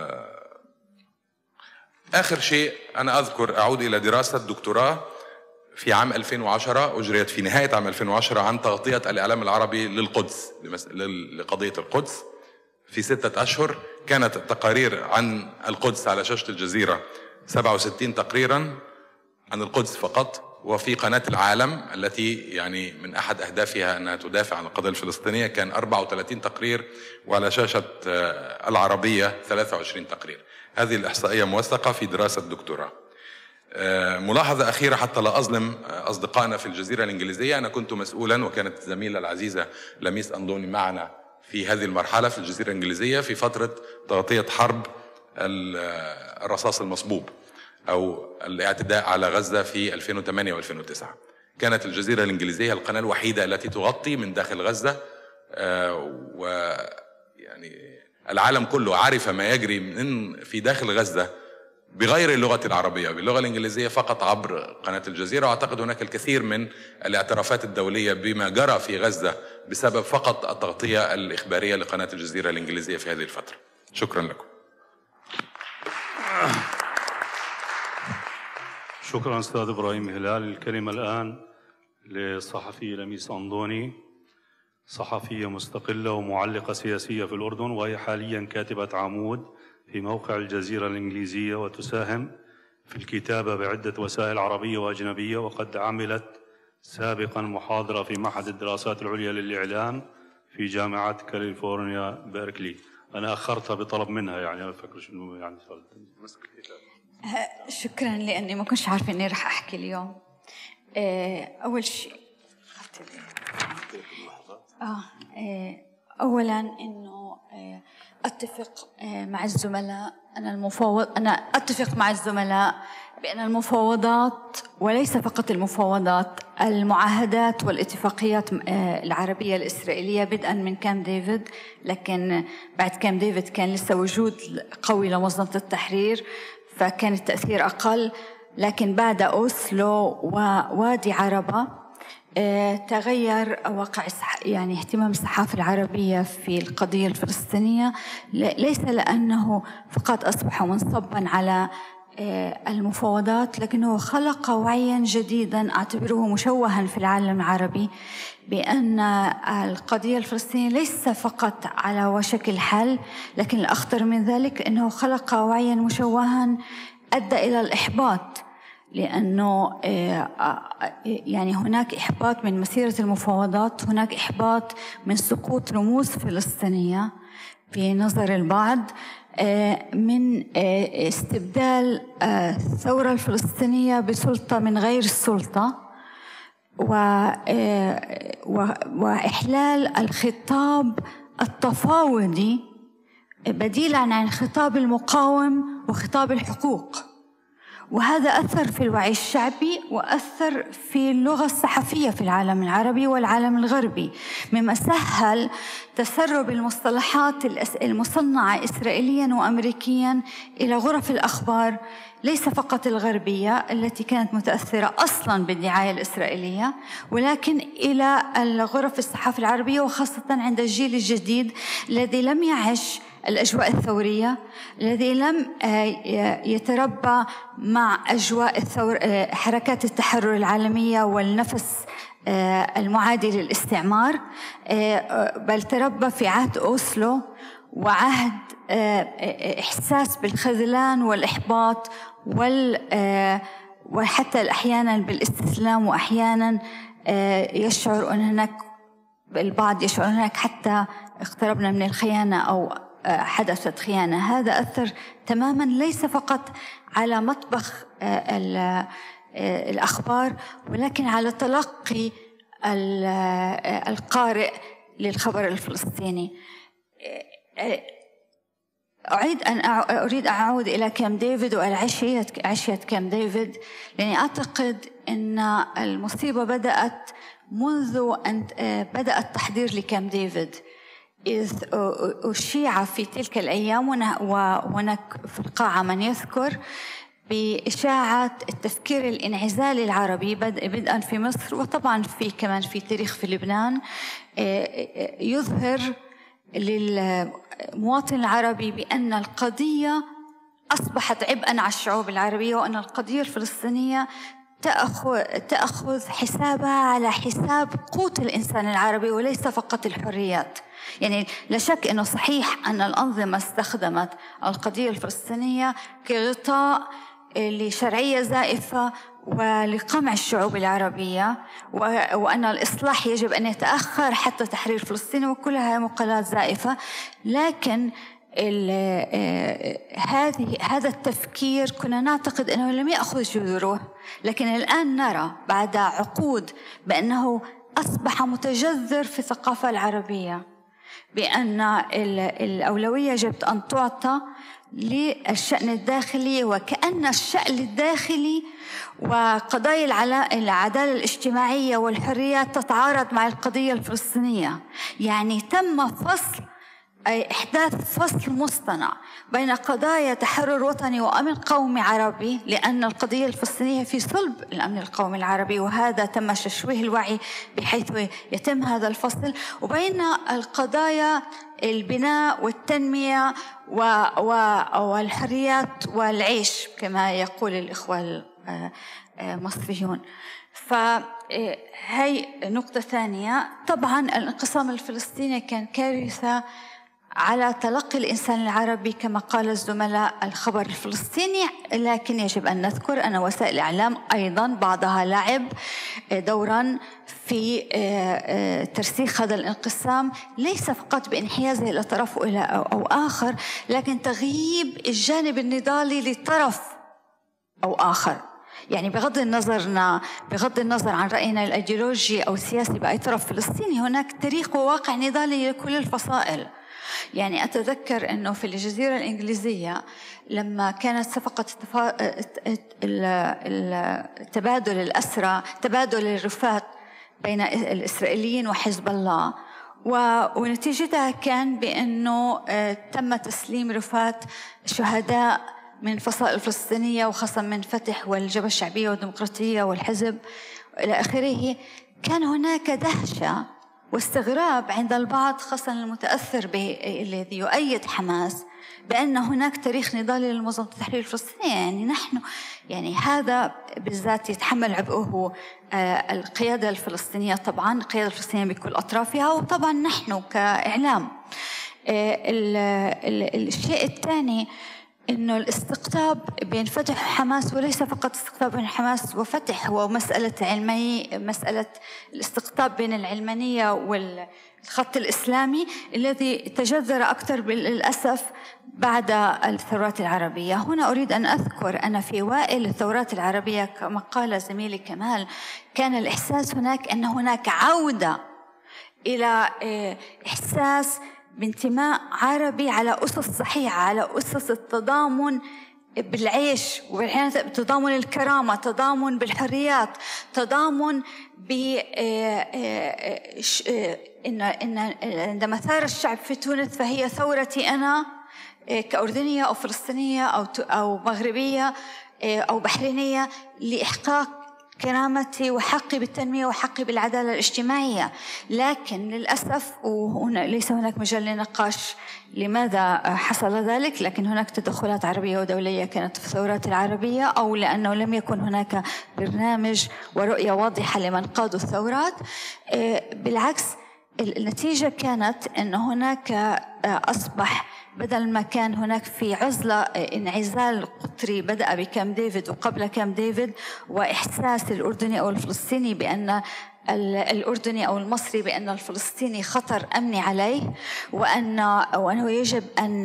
Speaker 6: آخر شيء أنا أذكر أعود إلى دراسة دكتوراه في عام ألفين وعشرة أجريت في نهاية عام ألفين وعشرة عن تغطية الإعلام العربي للقدس، لقضية القدس في ستة أشهر. كانت التقارير عن القدس على شاشة الجزيرة سبعة وستين تقريرا عن القدس فقط، وفي قناة العالم التي يعني من أحد أهدافها أنها تدافع عن القضية الفلسطينية كان أربعة وثلاثين تقرير، وعلى شاشة العربية ثلاثة وعشرين تقرير. هذه الإحصائية موثقة في دراسة دكتوراه. ملاحظة أخيرة حتى لا أظلم أصدقائنا في الجزيرة الإنجليزية، أنا كنت مسؤولا وكانت الزميلة العزيزة لميس أندوني معنا في هذه المرحلة في الجزيرة الإنجليزية في فترة تغطية حرب الرصاص المصبوب أو الاعتداء على غزة في ألفين وثمانية وألفين وتسعة. كانت الجزيرة الإنجليزية القناة الوحيدة التي تغطي من داخل غزة، ويعني العالم كله عرف ما يجري من في داخل غزة بغير اللغة العربية، باللغة الإنجليزية فقط عبر قناة الجزيرة. وأعتقد هناك الكثير من الاعترافات الدولية بما جرى في غزة بسبب فقط التغطية الإخبارية لقناة الجزيرة الإنجليزية في هذه الفترة. شكرا لكم.
Speaker 1: شكرا أستاذ إبراهيم هلال. الكلمة الآن للصحفية لميس أندوني، صحفية مستقلة ومعلقة سياسية في الأردن، وهي حاليا كاتبة عمود في موقع الجزيرة الإنجليزية، وتساهم في الكتابة بعدة وسائل عربية وأجنبية، وقد عملت سابقا محاضرة في معهد الدراسات العليا للإعلام في جامعة كاليفورنيا بيركلي. أنا أخرتها بطلب منها، يعني ما فكرش إنه يعني
Speaker 7: شكرا لأني ما كنتش عارفة إني رح أحكي اليوم. أول شيء آه أولا إنه أتفق مع الزملاء أنا المفاوض أنا أتفق مع الزملاء بأن المفاوضات، وليس فقط المفاوضات، المعاهدات والاتفاقيات العربية الإسرائيلية بدءا من كامب ديفيد، لكن بعد كامب ديفيد كان لسه وجود قوي لمنظمة التحرير فكان التأثير أقل، لكن بعد أوسلو ووادي عربة تغير واقع يعني اهتمام الصحافة العربية في القضية الفلسطينية، ليس لأنه فقط أصبح منصبا على المفاوضات، لكنه خلق وعيا جديدا أعتبره مشوها في العالم العربي بأن القضية الفلسطينية ليس فقط على وشك الحل، لكن الأخطر من ذلك أنه خلق وعيا مشوها أدى إلى الإحباط، لأنه يعني هناك إحباط من مسيرة المفاوضات، هناك إحباط من سقوط رموز فلسطينية في نظر البعض، من استبدال الثورة الفلسطينية بسلطة من غير السلطة، وإحلال الخطاب التفاوضي بديلاً عن خطاب المقاوم وخطاب الحقوق. وهذا أثر في الوعي الشعبي وأثر في اللغة الصحفية في العالم العربي والعالم الغربي، مما سهل تسرب المصطلحات المصنعة إسرائيليا وأمريكيا إلى غرف الأخبار، ليس فقط الغربية التي كانت متأثرة أصلا بالدعاية الإسرائيلية، ولكن إلى الغرف الصحافة العربية، وخاصة عند الجيل الجديد الذي لم يعش الأجواء الثورية، الذي لم يتربى مع أجواء الثور حركات التحرر العالمية والنفس المعادي للاستعمار، بل تربى في عهد أوسلو وعهد إحساس بالخذلان والإحباط وحتى أحيانا بالاستسلام، وأحيانا يشعر أن هناك البعض يشعر هناك حتى اقتربنا من الخيانة أو حدثت خيانة. هذا أثر تماما ليس فقط على مطبخ الأخبار، ولكن على تلقي القارئ للخبر الفلسطيني. أعيد أن أريد أن أعود إلى كامب ديفيد وعشية عشية كامب ديفيد، لأني أعتقد أن المصيبة بدأت منذ أن بدأ التحضير لكامب ديفيد، إذ أشيع في تلك الأيام وهناك في القاعة من يذكر بإشاعة التفكير الانعزالي العربي بدءا في مصر، وطبعا في كمان في تاريخ في لبنان، يظهر للمواطن العربي بأن القضية أصبحت عبئا على الشعوب العربية، وأن القضية الفلسطينية تأخذ تأخذ حسابها على حساب قوت الإنسان العربي وليس فقط الحريات. يعني لا شك أنه صحيح أن الأنظمة استخدمت القضية الفلسطينية كغطاء لشرعية زائفة ولقمع الشعوب العربية، وأن الإصلاح يجب أن يتأخر حتى تحرير فلسطين، وكلها مقالات زائفة. لكن هذه هذا التفكير كنا نعتقد أنه لم يأخذ جذوره، لكن الآن نرى بعد عقود بأنه أصبح متجذر في الثقافة العربية، بأن الأولوية يجب أن تعطى للشأن الداخلي، وكأن الشأن الداخلي وقضايا العدالة الاجتماعية والحريات تتعارض مع القضية الفلسطينية. يعني تم فصل إحداث فصل مصطنع بين قضايا تحرر وطني وأمن قومي عربي، لأن القضية الفلسطينية في صلب الأمن القومي العربي، وهذا تم تشويه الوعي بحيث يتم هذا الفصل، وبين القضايا البناء والتنمية والحريات والعيش كما يقول الإخوة المصريون. فهي نقطة ثانية. طبعا الانقسام الفلسطيني كان كارثة على تلقي الإنسان العربي كما قال الزملاء الخبر الفلسطيني، لكن يجب أن نذكر أن وسائل الإعلام أيضا بعضها لعب دورا في ترسيخ هذا الانقسام، ليس فقط بانحيازه إلى طرف أو آخر، لكن تغييب الجانب النضالي لطرف أو آخر. يعني بغض النظر بغض النظر عن رأينا الأيديولوجي أو السياسي بأي طرف فلسطيني، هناك تاريخ وواقع نضالي لكل الفصائل. يعني أتذكر أنه في الجزيرة الإنجليزية لما كانت صفقة تبادل الأسرى تبادل الرفات بين الإسرائيليين وحزب الله، ونتيجتها كان بأنه تم تسليم رفات شهداء من فصائل الفلسطينية وخاصة من فتح والجبهة الشعبية والديمقراطية والحزب إلى آخره. كان هناك دهشة واستغراب عند البعض خاصة المتأثر به الذي يؤيد حماس بأن هناك تاريخ نضالي للمنظمة التحرير الفلسطينية. يعني نحن يعني هذا بالذات يتحمل عبئه القيادة الفلسطينية، طبعا القيادة الفلسطينية بكل أطرافها، وطبعا نحن كإعلام. الشيء الثاني إنه الاستقطاب بين فتح وحماس، وليس فقط استقطاب بين حماس وفتح، هو مسألة علمي مسألة الاستقطاب بين العلمانية والخط الإسلامي الذي تجذر أكثر للأسف بعد الثورات العربية. هنا أريد أن أذكر أن في أوائل الثورات العربية كما قال زميلي كمال كان الإحساس هناك أن هناك عودة إلى إحساس بانتماء عربي على أسس صحيحة، على أسس التضامن بالعيش تضامن الكرامة، تضامن بالحريات، تضامن ب إن إن عندما ثار الشعب في تونس فهي ثورتي أنا كأردنية أو فلسطينية أو أو مغربية أو بحرينية لإحقاق كرامتي وحقي بالتنمية وحقي بالعدالة الاجتماعية. لكن للأسف وهنا ليس هناك مجال لنقاش لماذا حصل ذلك، لكن هناك تدخلات عربية ودولية كانت في الثورات العربية، أو لأنه لم يكن هناك برنامج ورؤية واضحة لمن قادوا الثورات. بالعكس النتيجة كانت أن هناك أصبح بدل ما كان هناك في عزلة انعزال قطري بدأ بكامب ديفيد وقبل كامب ديفيد، وإحساس الأردني أو الفلسطيني بأن الأردني أو المصري بأن الفلسطيني خطر أمني عليه، وأن وأنه يجب أن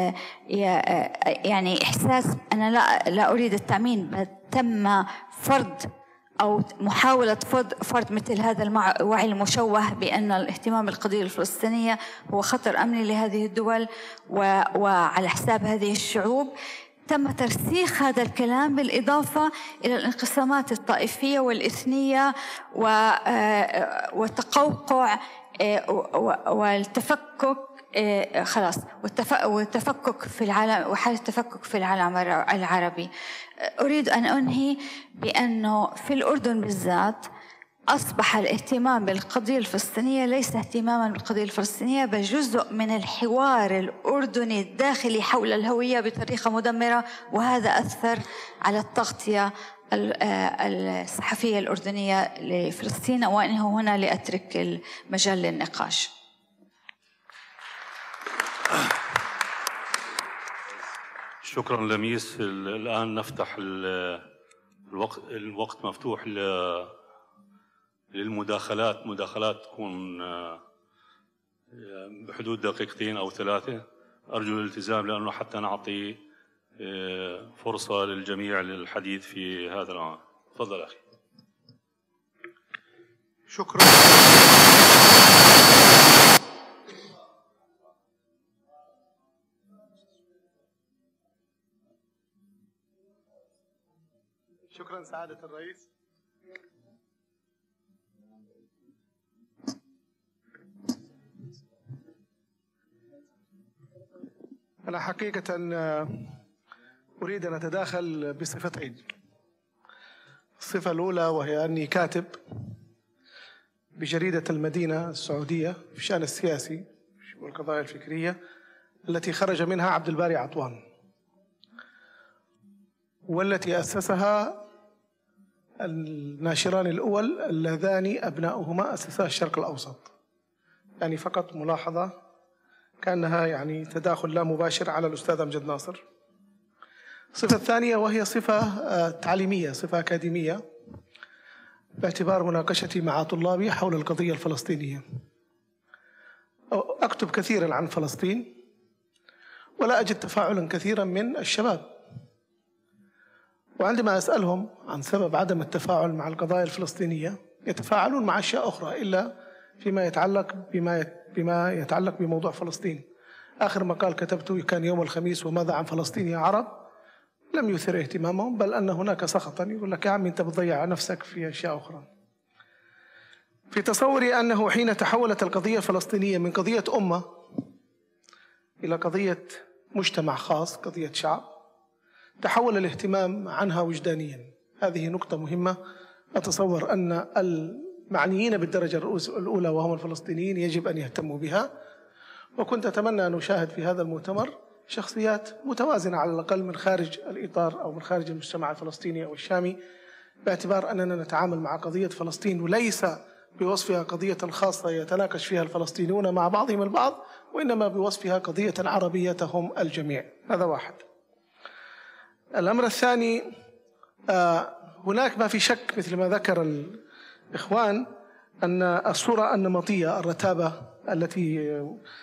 Speaker 7: يعني إحساس أنا لا لا أريد التعميم، تم فرض أو محاولة فرض مثل هذا الوعي المشوه بأن الاهتمام بالقضية الفلسطينية هو خطر أمني لهذه الدول وعلى حساب هذه الشعوب. تم ترسيخ هذا الكلام بالإضافة إلى الانقسامات الطائفية والإثنية والتقوقع والتفكك خلاص والتفكك في العالم وحالة التفكك في العالم العربي. أريد أن أنهي بأنه في الأردن بالذات أصبح الاهتمام بالقضية الفلسطينية ليس اهتماما بالقضية الفلسطينية، بل جزء من الحوار الأردني الداخلي حول الهوية بطريقة مدمرة، وهذا أثر على التغطية الصحفية الأردنية لفلسطين، وأنه هنا لأترك المجال للنقاش.
Speaker 1: شكرا لميس. الآن نفتح الوقت الوقت مفتوح للمداخلات، مداخلات تكون بحدود دقيقتين أو ثلاثة. أرجو الالتزام لأنه حتى نعطي فرصة للجميع للحديث في هذا الأمر. تفضل أخي.
Speaker 8: شكرا. شكرا سعادة الرئيس. أنا حقيقة أريد أن أتداخل بصفتين. الصفة الأولى وهي أني كاتب بجريدة المدينة السعودية في الشأن السياسي والقضايا الفكرية التي خرج منها عبد الباري عطوان، والتي أسسها الناشران الأول اللذان أبناؤهما أسسا الشرق الأوسط. يعني فقط ملاحظة كأنها يعني تداخل لا مباشر على الأستاذ أمجد ناصر. الصفة الثانية وهي صفة تعليمية، صفة أكاديمية، باعتبار مناقشتي مع طلابي حول القضية الفلسطينية. أكتب كثيرا عن فلسطين ولا أجد تفاعلا كثيرا من الشباب، وعندما أسألهم عن سبب عدم التفاعل مع القضايا الفلسطينية يتفاعلون مع أشياء أخرى إلا فيما يتعلق بما بما يتعلق بموضوع فلسطين. آخر مقال كتبته كان يوم الخميس، وماذا عن فلسطين يا عرب، لم يثير اهتمامهم، بل أن هناك سخطا يقول لك يا عم أنت بتضيع نفسك في أشياء أخرى. في تصوري أنه حين تحولت القضية الفلسطينية من قضية أمة إلى قضية مجتمع خاص، قضية شعب، تحول الاهتمام عنها وجدانيا. هذه نقطة مهمة أتصور أن المعنيين بالدرجة الأولى وهم الفلسطينيين يجب أن يهتموا بها. وكنت أتمنى أن أشاهد في هذا المؤتمر شخصيات متوازنة على الأقل من خارج الإطار أو من خارج المجتمع الفلسطيني أو الشامي، باعتبار أننا نتعامل مع قضية فلسطين وليس بوصفها قضية خاصة يتناقش فيها الفلسطينيون مع بعضهم البعض، وإنما بوصفها قضية عربية هم الجميع. هذا واحد. الأمر الثاني، هناك ما في شك مثل ما ذكر الإخوان أن الصورة النمطية الرتابة التي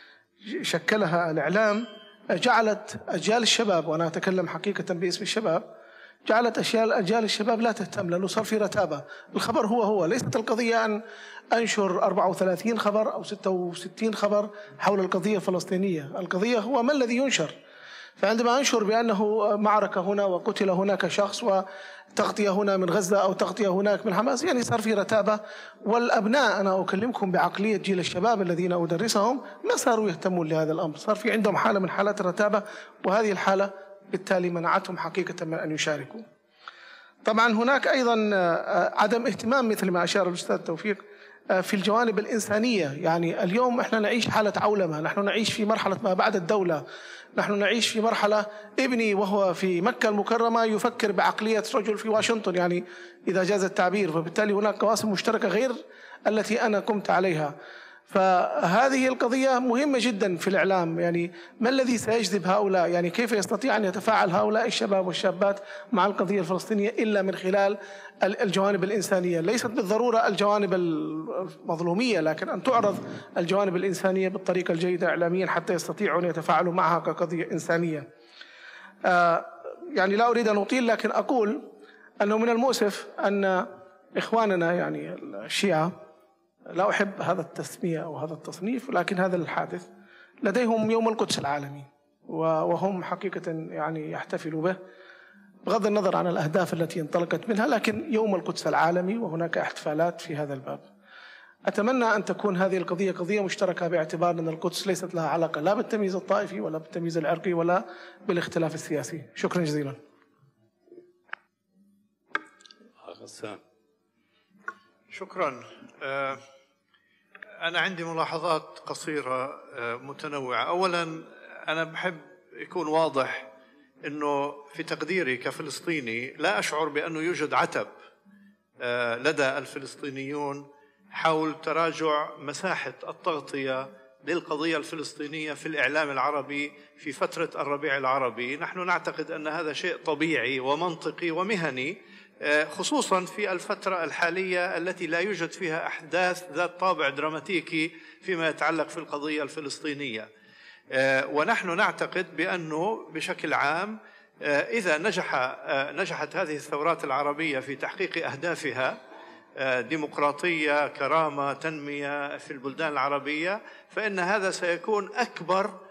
Speaker 8: شكلها الإعلام جعلت أجيال الشباب، وأنا أتكلم حقيقة باسم الشباب، جعلت أشياء أجيال الشباب لا تهتم، لأنه صار في رتابة. الخبر هو هو، ليست القضية أن أنشر أربعة وثلاثين خبر أو ستة وستين خبر حول القضية الفلسطينية، القضية هو ما الذي ينشر. فعندما أنشر بأنه معركة هنا وقتل هناك شخص وتغطية هنا من غزة أو تغطية هناك من حماس، يعني صار في رتابة. والأبناء، أنا أكلمكم بعقلية جيل الشباب الذين أدرسهم، ما صاروا يهتمون لهذا الأمر، صار في عندهم حالة من حالات الرتابة، وهذه الحالة بالتالي منعتهم حقيقة من أن يشاركوا. طبعا هناك أيضا عدم اهتمام مثل ما أشار الأستاذ توفيق في الجوانب الإنسانية. يعني اليوم احنا نعيش حالة عولمة، نحن نعيش في مرحلة ما بعد الدولة، نحن نعيش في مرحلة ابني وهو في مكة المكرمة يفكر بعقلية رجل في واشنطن، يعني إذا جاز التعبير، فبالتالي هناك قواسم مشتركة غير التي أنا قمت عليها. فهذه القضية مهمة جدا في الإعلام. يعني ما الذي سيجذب هؤلاء؟ يعني كيف يستطيع أن يتفاعل هؤلاء الشباب والشابات مع القضية الفلسطينية إلا من خلال الجوانب الإنسانية؟ ليست بالضرورة الجوانب المظلومية، لكن أن تعرض الجوانب الإنسانية بالطريقة الجيدة إعلاميا حتى يستطيعوا أن يتفاعلوا معها كقضية إنسانية. آه يعني لا أريد أن أطيل، لكن أقول أنه من المؤسف أن إخواننا يعني الشيعة، لا أحب هذا التسمية أو هذا التصنيف، لكن هذا الحادث، لديهم يوم القدس العالمي وهم حقيقة يعني يحتفلوا به بغض النظر عن الأهداف التي انطلقت منها، لكن يوم القدس العالمي وهناك احتفالات في هذا الباب. أتمنى أن تكون هذه القضية قضية مشتركة، باعتبار أن القدس ليست لها علاقة لا بالتمييز الطائفي ولا بالتمييز العرقي ولا بالاختلاف السياسي. شكرا جزيلا. شكرا. أنا عندي ملاحظات قصيرة متنوعة. أولا، أنا بحب يكون واضح
Speaker 9: أنه في تقديري كفلسطيني لا أشعر بأنه يوجد عتب لدى الفلسطينيون حول تراجع مساحة التغطية للقضية الفلسطينية في الإعلام العربي في فترة الربيع العربي. نحن نعتقد أن هذا شيء طبيعي ومنطقي ومهني، خصوصا في الفترة الحالية التي لا يوجد فيها أحداث ذات طابع دراماتيكي فيما يتعلق في القضية الفلسطينية. ونحن نعتقد بأنه بشكل عام إذا نجح نجحت هذه الثورات العربية في تحقيق أهدافها، ديمقراطية، كرامة، تنمية في البلدان العربية، فإن هذا سيكون أكبر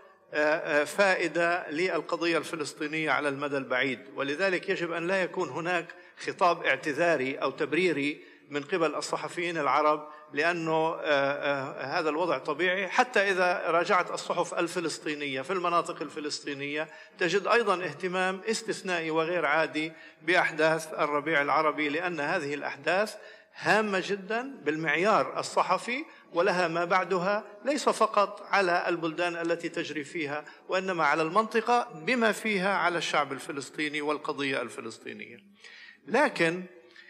Speaker 9: فائدة للقضية الفلسطينية على المدى البعيد. ولذلك يجب أن لا يكون هناك خطاب اعتذاري أو تبريري من قبل الصحفيين العرب، لأنه هذا الوضع طبيعي. حتى إذا راجعت الصحف الفلسطينية في المناطق الفلسطينية تجد أيضا اهتمام استثنائي وغير عادي بأحداث الربيع العربي، لأن هذه الأحداث هامة جدا بالمعيار الصحفي، ولها ما بعدها ليس فقط على البلدان التي تجري فيها، وإنما على المنطقة بما فيها على الشعب الفلسطيني والقضية الفلسطينية. لكن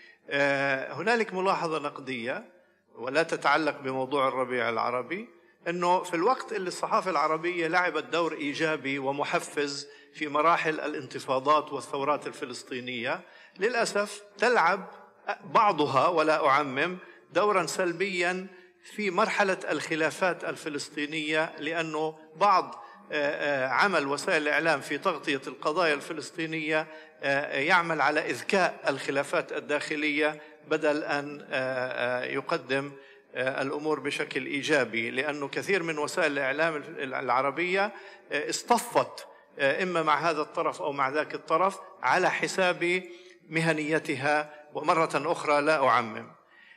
Speaker 9: هنالك ملاحظة نقدية ولا تتعلق بموضوع الربيع العربي، أنه في الوقت اللي الصحافة العربية لعبت دور إيجابي ومحفز في مراحل الانتفاضات والثورات الفلسطينية، للأسف تلعب بعضها ولا أعمم دورا سلبيا في مرحلة الخلافات الفلسطينية، لأنه بعض عمل وسائل الإعلام في تغطية القضايا الفلسطينية يعمل على إذكاء الخلافات الداخلية بدل أن يقدم الأمور بشكل إيجابي، لأنه كثير من وسائل الإعلام العربية اصطفت إما مع هذا الطرف أو مع ذاك الطرف على حساب مهنيتها، ومرة أخرى لا أعمم.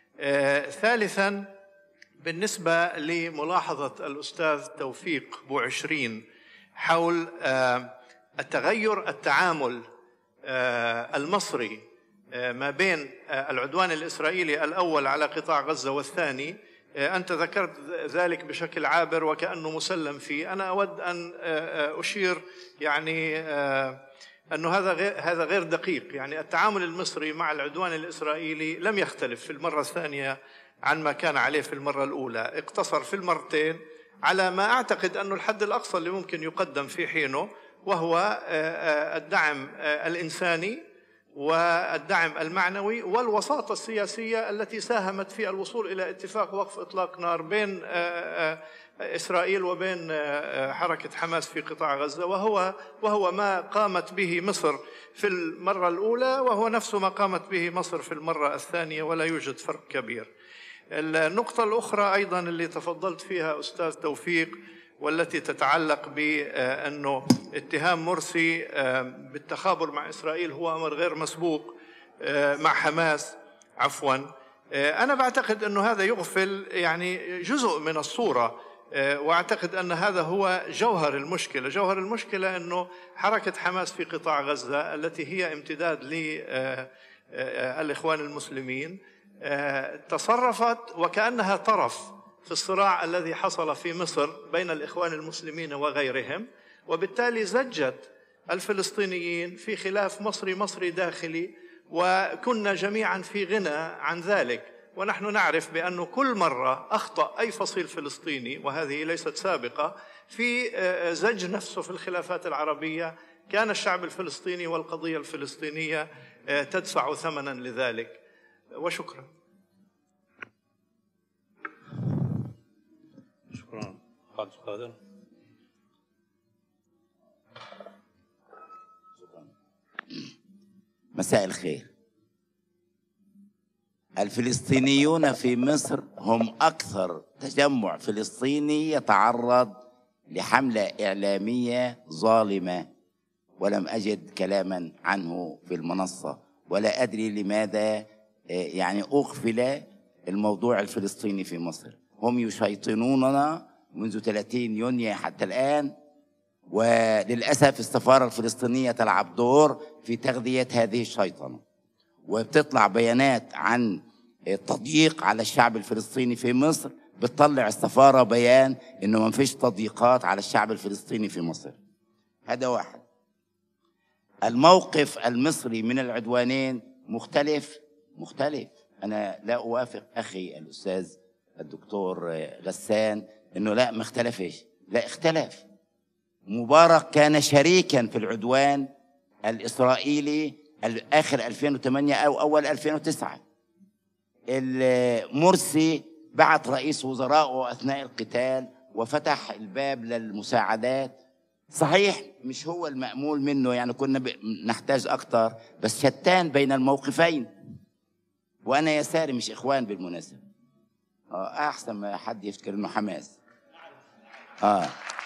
Speaker 9: ثالثا، بالنسبة لملاحظة الأستاذ توفيق بوعشرين حول التغير التعامل المصري ما بين العدوان الإسرائيلي الأول على قطاع غزة والثاني، أنت ذكرت ذلك بشكل عابر وكأنه مسلم فيه. أنا أود أن أشير يعني أنه هذا غير هذا غير دقيق. يعني التعامل المصري مع العدوان الإسرائيلي لم يختلف في المرة الثانية عن ما كان عليه في المرة الأولى، اقتصر في المرتين على ما أعتقد أنه الحد الأقصى اللي ممكن يقدم في حينه، وهو الدعم الإنساني والدعم المعنوي والوساطة السياسية التي ساهمت في الوصول إلى اتفاق وقف إطلاق نار بين إسرائيل وبين حركة حماس في قطاع غزة، وهو وهو ما قامت به مصر في المرة الأولى، وهو نفس ما قامت به مصر في المرة الثانية، ولا يوجد فرق كبير. النقطة الأخرى أيضا اللي تفضلت فيها أستاذ توفيق، والتي تتعلق بأنه اتهام مرسي بالتخابر مع إسرائيل هو أمر غير مسبوق مع حماس عفوا، أنا بعتقد أنه هذا يغفل يعني جزء من الصورة، وأعتقد أن هذا هو جوهر المشكلة. جوهر المشكلة أنه حركة حماس في قطاع غزة التي هي امتداد للإخوان المسلمين تصرفت وكأنها طرف في الصراع الذي حصل في مصر بين الإخوان المسلمين وغيرهم، وبالتالي زجت الفلسطينيين في خلاف مصري مصري داخلي، وكنا جميعا في غنى عن ذلك. ونحن نعرف بأنه كل مرة أخطأ أي فصيل فلسطيني، وهذه ليست سابقة، في زج نفسه في الخلافات العربية، كان الشعب الفلسطيني والقضية الفلسطينية تدفع ثمنا لذلك. وشكرا.
Speaker 1: شكرا. حاج قادر.
Speaker 10: مساء الخير. الفلسطينيون في مصر هم أكثر تجمع فلسطيني يتعرض لحملة إعلامية ظالمة، ولم أجد كلاما عنه في المنصة، ولا أدري لماذا يعني أغفل الموضوع الفلسطيني في مصر. هم يشيطنوننا منذ ثلاثين يونيو حتى الآن، وللأسف السفارة الفلسطينية تلعب دور في تغذية هذه الشيطنة، وبتطلع بيانات عن تضييق على الشعب الفلسطيني في مصر، بتطلع السفارة بيان إنه ما فيش تضييقات على الشعب الفلسطيني في مصر. هذا واحد. الموقف المصري من العدوانين مختلف مختلف. أنا لا أوافق أخي الأستاذ الدكتور غسان إنه لا ما اختلفش، لا اختلف. مبارك كان شريكا في العدوان الإسرائيلي آخر ألفين وثمانية أو أول ألفين وتسعة. مرسي بعت رئيس وزرائه أثناء القتال وفتح الباب للمساعدات. صحيح مش هو المأمول منه، يعني كنا نحتاج أكتر، بس شتان بين الموقفين. وأنا يساري مش إخوان بالمناسبة. آه أحسن ما حد يفتكر إنه حماس. آه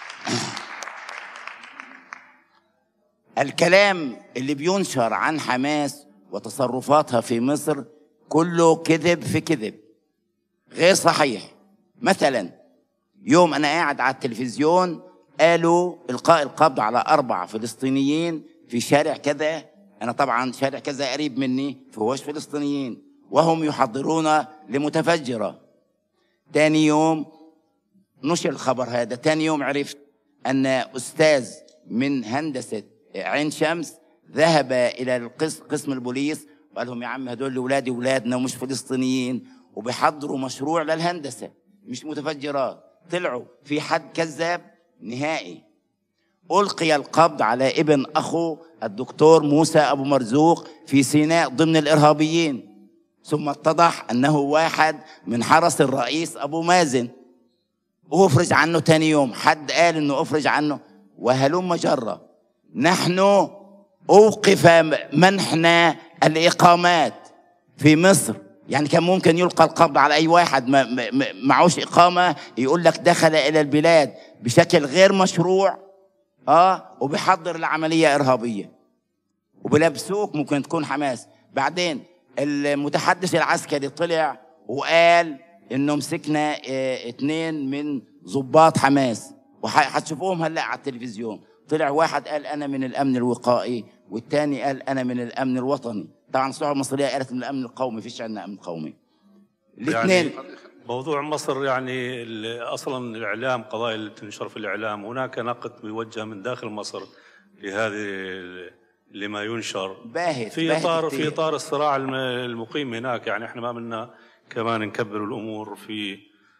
Speaker 10: الكلام اللي بينشر عن حماس وتصرفاتها في مصر كله كذب في كذب غير صحيح. مثلا يوم أنا قاعد على التلفزيون قالوا إلقاء القبض على أربعة فلسطينيين في شارع كذا. أنا طبعا شارع كذا قريب مني فهوش فلسطينيين، وهم يحضرون لمتفجرة. تاني يوم نشر الخبر هذا. تاني يوم عرفت أن أستاذ من هندسة عين شمس ذهب إلى قسم البوليس وقال لهم يا عم هدول أولادي أولادنا ومش فلسطينيين وبيحضروا مشروع للهندسة مش متفجرات. طلعوا في حد كذاب نهائي. ألقي القبض على ابن أخو الدكتور موسى أبو مرزوق في سيناء ضمن الإرهابيين، ثم اتضح أنه واحد من حرس الرئيس أبو مازن وأفرج عنه تاني يوم. حد قال أنه أفرج عنه وهلم جرة. نحن أوقف منحنا الإقامات في مصر، يعني كان ممكن يلقى القبض على أي واحد ما معوش إقامة يقول لك دخل إلى البلاد بشكل غير مشروع آه وبيحضر العملية إرهابية وبلبسوك ممكن تكون حماس. بعدين المتحدث العسكري طلع وقال إنه مسكنا اه اتنين من ضباط حماس وحتشوفوهم هلأ على التلفزيون. طلع واحد قال أنا من الأمن الوقائي والتاني قال أنا من الأمن الوطني. طبعا الصحف المصرية قالت من الأمن القومي، فيش عندنا أمن قومي. الاثنين
Speaker 1: يعني موضوع مصر يعني أصلا الإعلام، قضايا اللي تنشر في الإعلام هناك نقد بيوجه من داخل مصر لهذه لما ينشر
Speaker 10: باهت
Speaker 1: في
Speaker 10: باهت
Speaker 1: إطار
Speaker 10: كتير.
Speaker 1: في إطار الصراع المقيم هناك. يعني احنا ما بدنا كمان نكبر الأمور في.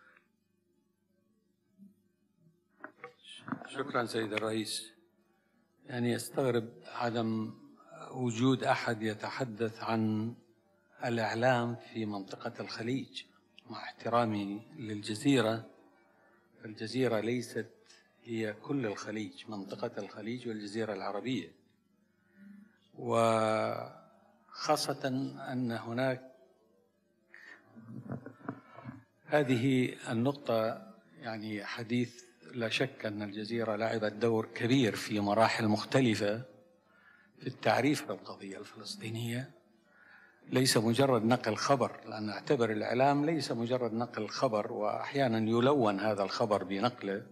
Speaker 11: شكرا سيد الرئيس. يعني استغرب عدم وجود أحد يتحدث عن الإعلام في منطقة الخليج. مع احترامي للجزيرة، الجزيرة ليست هي كل الخليج، منطقة الخليج والجزيرة العربية، وخاصة أن هناك هذه النقطة. يعني حديث لا شك أن الجزيرة لعبت دور كبير في مراحل مختلفة في التعريف بالقضية الفلسطينية، ليس مجرد نقل خبر، لأن أعتبر الإعلام ليس مجرد نقل خبر، وأحيانا يلون هذا الخبر بنقله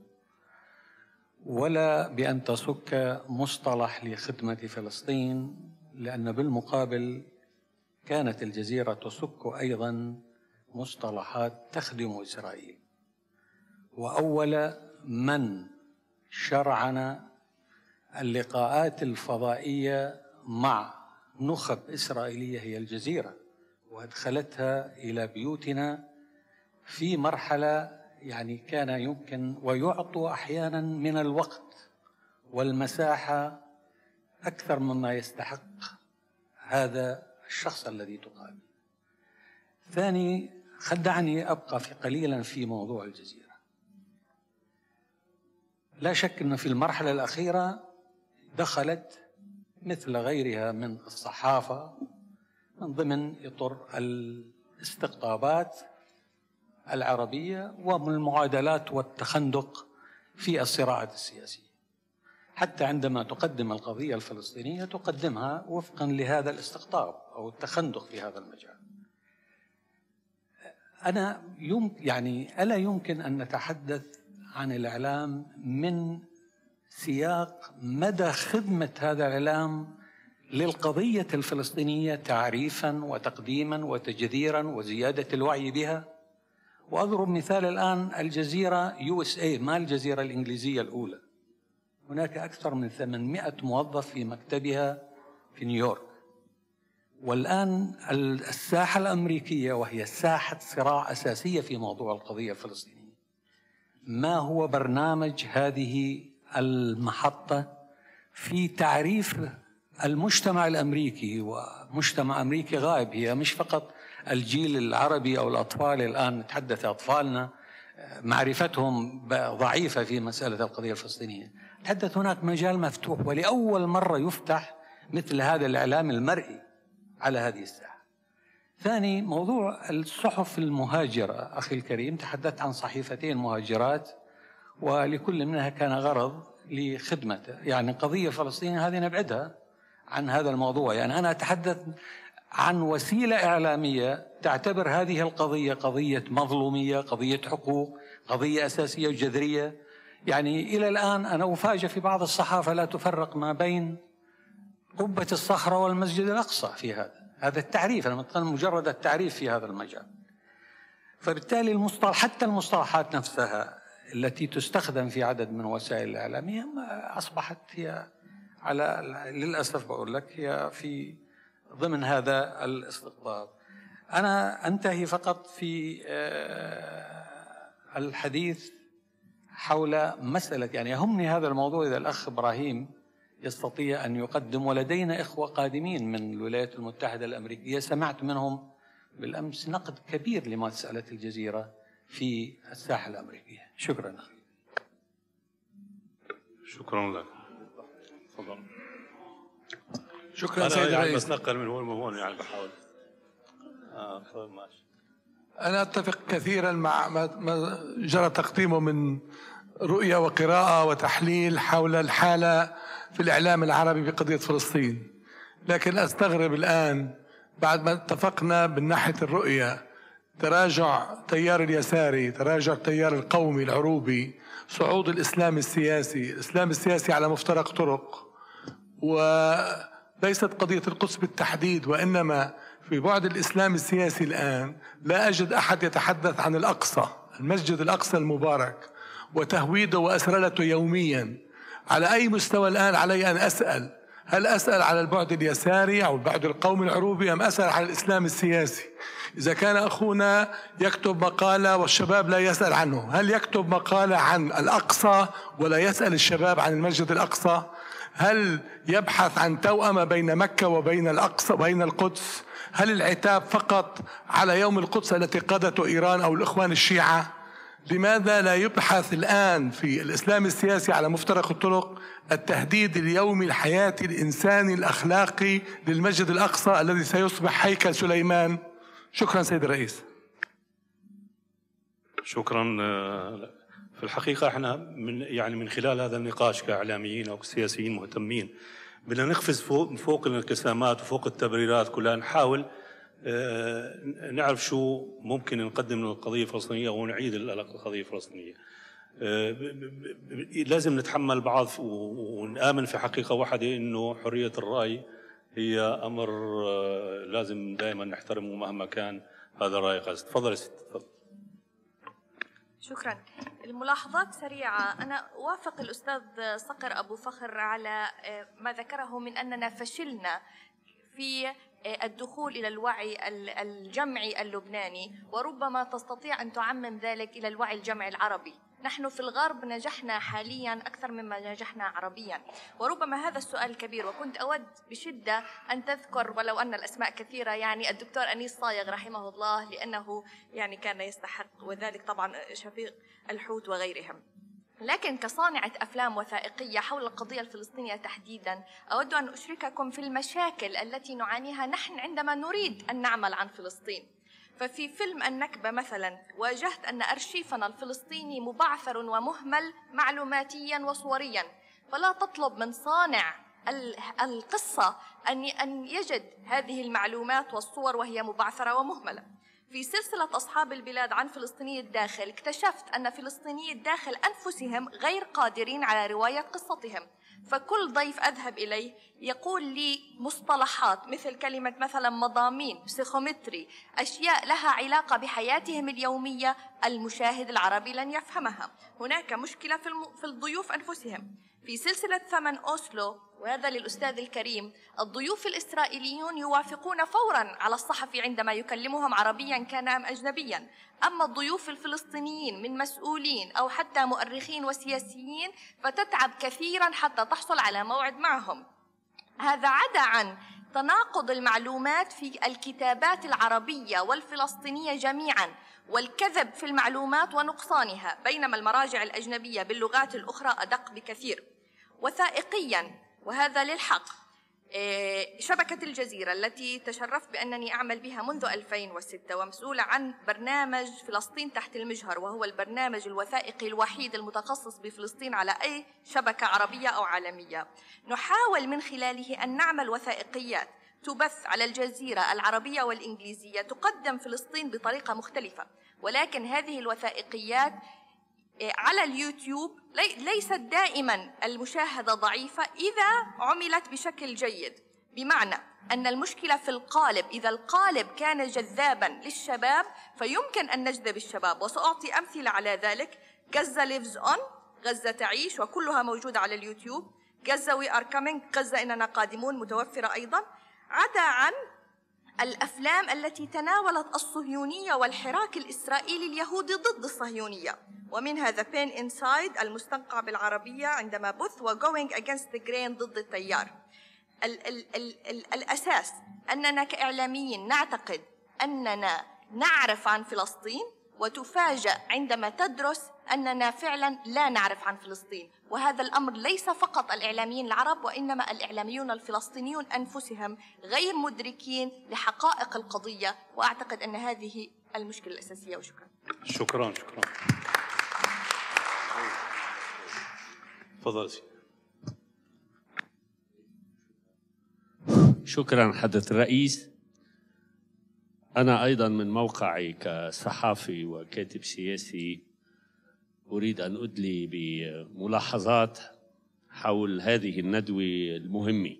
Speaker 11: ولا بأن تسك مصطلح لخدمة فلسطين، لأن بالمقابل كانت الجزيرة تسك أيضا مصطلحات تخدم إسرائيل. وأول من شرعن اللقاءات الفضائية مع نخب إسرائيلية هي الجزيرة، وأدخلتها إلى بيوتنا في مرحلة يعني كان يمكن ويعطوا أحيانا من الوقت والمساحة أكثر مما يستحق هذا الشخص الذي تقابل. ثاني، خدعني أبقى في قليلا في موضوع الجزيرة. لا شك أن في المرحلة الأخيرة دخلت مثل غيرها من الصحافة من ضمن إطار الاستقطابات العربية ومن المعادلات والتخندق في الصراعات السياسية، حتى عندما تقدم القضية الفلسطينية تقدمها وفقا لهذا الاستقطاب أو التخندق في هذا المجال. أنا يمكن يعني ألا يمكن أن نتحدث عن الإعلام من سياق مدى خدمة هذا الإعلام للقضية الفلسطينية تعريفا وتقديما وتجذيرا وزيادة الوعي بها. وأضرب مثال الآن الجزيرة يو اس اي، ما الجزيرة الإنجليزية الأولى. هناك أكثر من ثمانمائة موظف في مكتبها في نيويورك. والآن الساحة الأمريكية وهي ساحة صراع أساسية في موضوع القضية الفلسطينية، ما هو برنامج هذه المحطة في تعريف المجتمع الأمريكي؟ ومجتمع أمريكي غائب، هي مش فقط الجيل العربي أو الأطفال، الآن نتحدث أطفالنا معرفتهم ضعيفة في مسألة القضية الفلسطينية. تحدث هناك مجال مفتوح، ولأول مرة يفتح مثل هذا الإعلام المرئي على هذه الساحة. ثاني، موضوع الصحف المهاجرة. أخي الكريم تحدثت عن صحيفتين مهاجرات، ولكل منها كان غرض لخدمته، يعني قضية فلسطينية هذه نبعدها عن هذا الموضوع. يعني أنا أتحدث عن وسيلة إعلامية تعتبر هذه القضية قضية مظلومية، قضية حقوق، قضية أساسية وجذرية. يعني إلى الآن أنا أفاجأ في بعض الصحافة لا تفرق ما بين قبة الصخرة والمسجد الأقصى في هذا هذا التعريف. أنا أتكلم مجرد التعريف في هذا المجال. فبالتالي المصطلح، حتى المصطلحات نفسها التي تستخدم في عدد من وسائل الإعلامية أصبحت هي على للأسف بقول لك هي في ضمن هذا الاستقطاب. أنا أنتهي فقط في الحديث حول مسألة، يعني يهمني هذا الموضوع إذا الأخ إبراهيم يستطيع أن يقدم، ولدينا إخوة قادمين من الولايات المتحدة الأمريكية سمعت منهم بالأمس نقد كبير لمسألة الجزيرة في الساحة الأمريكية. شكرا أخي.
Speaker 1: شكرا لك. تفضل.
Speaker 12: شكرا سيد الرئيس.
Speaker 1: بس نقل من هون وهون يعني بحاول. اه طيب ماشي.
Speaker 12: أنا أتفق كثيرا مع ما جرى تقديمه من رؤية وقراءة وتحليل حول الحالة في الإعلام العربي بقضية فلسطين، لكن أستغرب الآن بعد ما اتفقنا من ناحية الرؤية تراجع تيار اليساري، تراجع التيار القومي العروبي، صعود الإسلام السياسي، الإسلام السياسي على مفترق طرق، وليست قضية القدس بالتحديد، وإنما في بعد الإسلام السياسي الآن لا أجد أحد يتحدث عن الأقصى، المسجد الأقصى المبارك وتهويده وأسرلته يوميا. على أي مستوى الآن علي أن أسأل؟ هل أسأل على البعد اليساري أو البعد القومي العروبي أم أسأل على الإسلام السياسي؟ إذا كان أخونا يكتب مقالة والشباب لا يسأل عنه، هل يكتب مقالة عن الأقصى ولا يسأل الشباب عن المسجد الأقصى؟ هل يبحث عن توأمة بين مكة وبين الأقصى وبين القدس؟ هل العتاب فقط على يوم القدس التي قادته إيران أو الإخوان الشيعة؟ لماذا لا يبحث الآن في الإسلام السياسي على مفترق الطرق التهديد اليومي الحياتي الإنساني الأخلاقي للمسجد الأقصى الذي سيصبح هيكل سليمان؟ شكرا سيد الرئيس.
Speaker 1: شكرا. في الحقيقة احنا من يعني من خلال هذا النقاش كإعلاميين أو كسياسيين مهتمين بدنا نقفز فوق فوق الانقسامات وفوق التبريرات كلها، نحاول نعرف شو ممكن نقدم للقضية الفلسطينية ونعيد القضية الفلسطينية. لازم نتحمل بعض ونآمن في حقيقة واحدة إنه حرية الرأي هي أمر لازم دائما نحترمه مهما كان هذا الرأي قصد. تفضل يا ست. تفضل.
Speaker 13: شكرا. الملاحظات سريعة. أنا أوافق الأستاذ صقر أبو فخر على ما ذكره من أننا فشلنا في الدخول إلى الوعي الجمعي اللبناني، وربما تستطيع أن تعمم ذلك إلى الوعي الجمعي العربي. نحن في الغرب نجحنا حاليا أكثر مما نجحنا عربيا، وربما هذا السؤال كبير. وكنت أود بشدة أن تذكر ولو أن الأسماء كثيرة، يعني الدكتور أنيس صايغ رحمه الله لأنه يعني كان يستحق، وذلك طبعا شفيق الحوت وغيرهم. لكن كصانعة أفلام وثائقية حول القضية الفلسطينية تحديداً، أود أن أشرككم في المشاكل التي نعانيها نحن عندما نريد أن نعمل عن فلسطين. ففي فيلم النكبة مثلاً واجهت أن أرشيفنا الفلسطيني مبعثر ومهمل معلوماتياً وصورياً، فلا تطلب من صانع القصة أن يجد هذه المعلومات والصور وهي مبعثرة ومهملة. في سلسلة أصحاب البلاد عن فلسطيني الداخل اكتشفت أن فلسطيني الداخل أنفسهم غير قادرين على رواية قصتهم، فكل ضيف أذهب إليه يقول لي مصطلحات مثل كلمة مثلا مضامين، بسيخومتري، أشياء لها علاقة بحياتهم اليومية المشاهد العربي لن يفهمها. هناك مشكلة في, الم... في الضيوف أنفسهم. في سلسلة ثمن أوسلو، وهذا للأستاذ الكريم، الضيوف الإسرائيليون يوافقون فوراً على الصحفي عندما يكلمهم عربياً كان أم أجنبياً، أما الضيوف الفلسطينيين من مسؤولين أو حتى مؤرخين وسياسيين فتتعب كثيراً حتى تحصل على موعد معهم. هذا عدا عن تناقض المعلومات في الكتابات العربية والفلسطينية جميعاً، والكذب في المعلومات ونقصانها، بينما المراجع الأجنبية باللغات الأخرى أدق بكثير. وثائقياً، وهذا للحق، شبكة الجزيرة التي تشرفت بأنني أعمل بها منذ ألفين وستة ومسؤولة عن برنامج فلسطين تحت المجهر، وهو البرنامج الوثائقي الوحيد المتخصص بفلسطين على أي شبكة عربية أو عالمية، نحاول من خلاله أن نعمل وثائقيات تبث على الجزيرة العربية والإنجليزية تقدم فلسطين بطريقة مختلفة، ولكن هذه الوثائقيات على اليوتيوب ليست دائما المشاهدة ضعيفة إذا عملت بشكل جيد، بمعنى أن المشكلة في القالب. إذا القالب كان جذابا للشباب فيمكن أن نجذب الشباب، وسأعطي أمثلة على ذلك. غزة lives on، غزة تعيش، وكلها موجودة على اليوتيوب. غزة we are coming، غزة إننا قادمون، متوفرة أيضا. عدا عن الأفلام التي تناولت الصهيونية والحراك الإسرائيلي اليهودي ضد الصهيونية، ومنها The Pain Inside المستنقع بالعربية عندما بث، و Going Against the Grain ضد التيار. ال ال ال ال الأساس أننا كإعلاميين نعتقد أننا نعرف عن فلسطين، وتفاجأ عندما تدرس أننا فعلا لا نعرف عن فلسطين، وهذا الأمر ليس فقط الإعلاميين العرب، وإنما الإعلاميون الفلسطينيون أنفسهم غير مدركين لحقائق القضية، وأعتقد أن هذه المشكلة الأساسية. وشكرا.
Speaker 1: شكرا شكرا. تفضل.
Speaker 14: شكرا حضرة الرئيس. أنا أيضا من موقعي كصحافي وكاتب سياسي أريد أن أدلي بملاحظات حول هذه الندوة المهمة.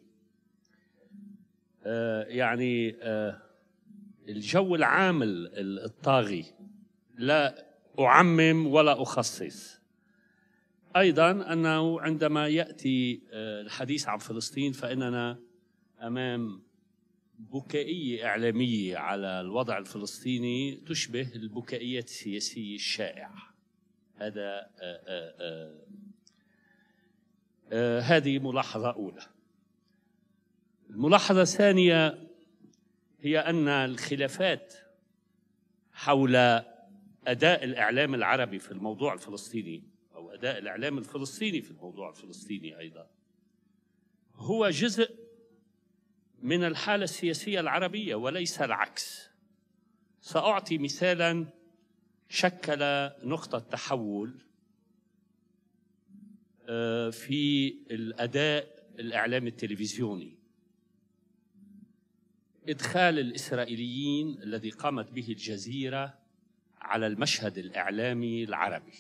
Speaker 14: آه يعني آه الجو العام الطاغي، لا أعمم ولا أخصص. أيضا أنه عندما يأتي آه الحديث عن فلسطين فإننا أمام بكائية إعلامية على الوضع الفلسطيني تشبه البكائية السياسية الشائعة. هذا آآ آآ آآ هذه ملاحظة أولى. الملاحظة الثانية هي أن الخلافات حول أداء الإعلام العربي في الموضوع الفلسطيني، أو أداء الإعلام الفلسطيني في الموضوع الفلسطيني أيضا، هو جزء من الحالة السياسية العربية وليس العكس. سأعطي مثالا شكل نقطة تحول في الأداء الإعلامي التلفزيوني. إدخال الإسرائيليين الذي قامت به الجزيرة على المشهد الإعلامي العربي.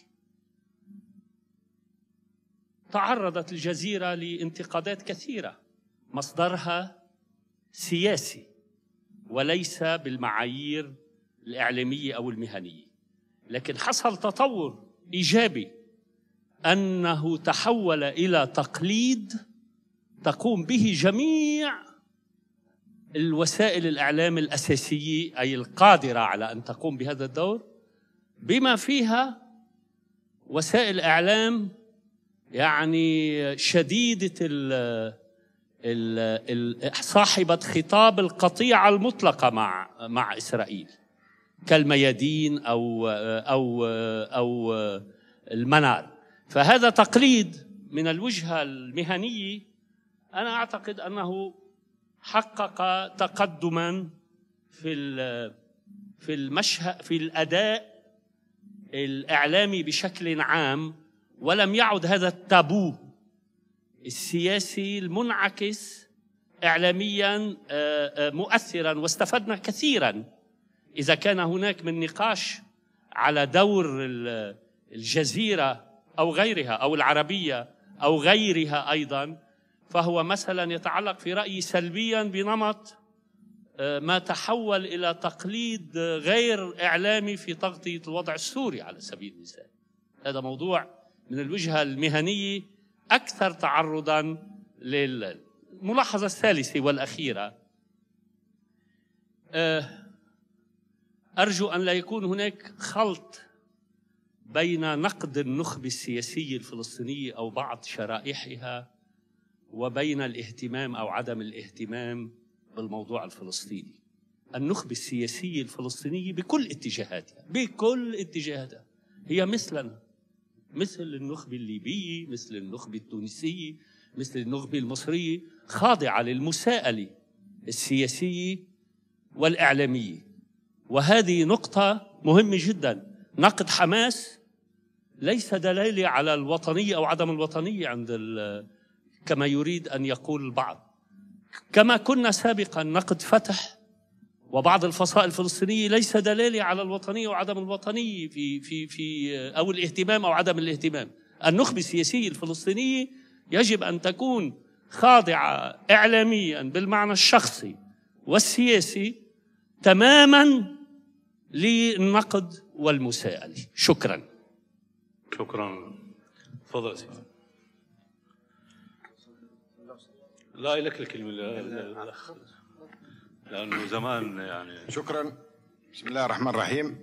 Speaker 14: تعرضت الجزيرة لانتقادات كثيرة مصدرها سياسي وليس بالمعايير الإعلامية أو المهنية، لكن حصل تطور إيجابي أنه تحول إلى تقليد تقوم به جميع الوسائل الإعلام الأساسية، أي القادرة على أن تقوم بهذا الدور، بما فيها وسائل إعلام يعني شديدة ال صاحبة خطاب القطيعة المطلقة مع مع إسرائيل كالميادين أو أو أو المنار. فهذا تقليد من الوجهة المهنية أنا أعتقد أنه حقق تقدما في في المشهد في الأداء الإعلامي بشكل عام، ولم يعد هذا التابو السياسي المنعكس إعلاميا مؤثرا. واستفدنا كثيرا إذا كان هناك من نقاش على دور الجزيرة أو غيرها أو العربية أو غيرها أيضا، فهو مثلا يتعلق في رأيي سلبيا بنمط ما تحول إلى تقليد غير إعلامي في تغطية الوضع السوري على سبيل المثال. هذا موضوع من الوجهة المهنية أكثر تعرضاً للملاحظة الثالثة والأخيرة. أرجو أن لا يكون هناك خلط بين نقد النخبة السياسية الفلسطينية أو بعض شرائحها وبين الاهتمام أو عدم الاهتمام بالموضوع الفلسطيني. النخبة السياسية الفلسطينية بكل اتجاهاتها بكل اتجاهاتها هي مثلنا، مثل النخبة الليبية، مثل النخبة التونسية، مثل النخبة المصرية، خاضعة للمساءلة السياسية والإعلامية. وهذه نقطة مهمة جدا. نقد حماس ليس دلالة على الوطنية أو عدم الوطنية عند كما يريد أن يقول البعض. كما كنا سابقا نقد فتح وبعض الفصائل الفلسطينية ليس دلالة على الوطنية وعدم الوطنية في في في أو الاهتمام أو عدم الاهتمام. النخبة السياسية الفلسطينية يجب أن تكون خاضعة إعلاميا بالمعنى الشخصي والسياسي تماما للنقد والمساءلة. شكرا.
Speaker 1: شكرا. تفضل سيدي. لا لك الكلمة لأنه زمان يعني.
Speaker 15: شكرا. بسم الله الرحمن الرحيم.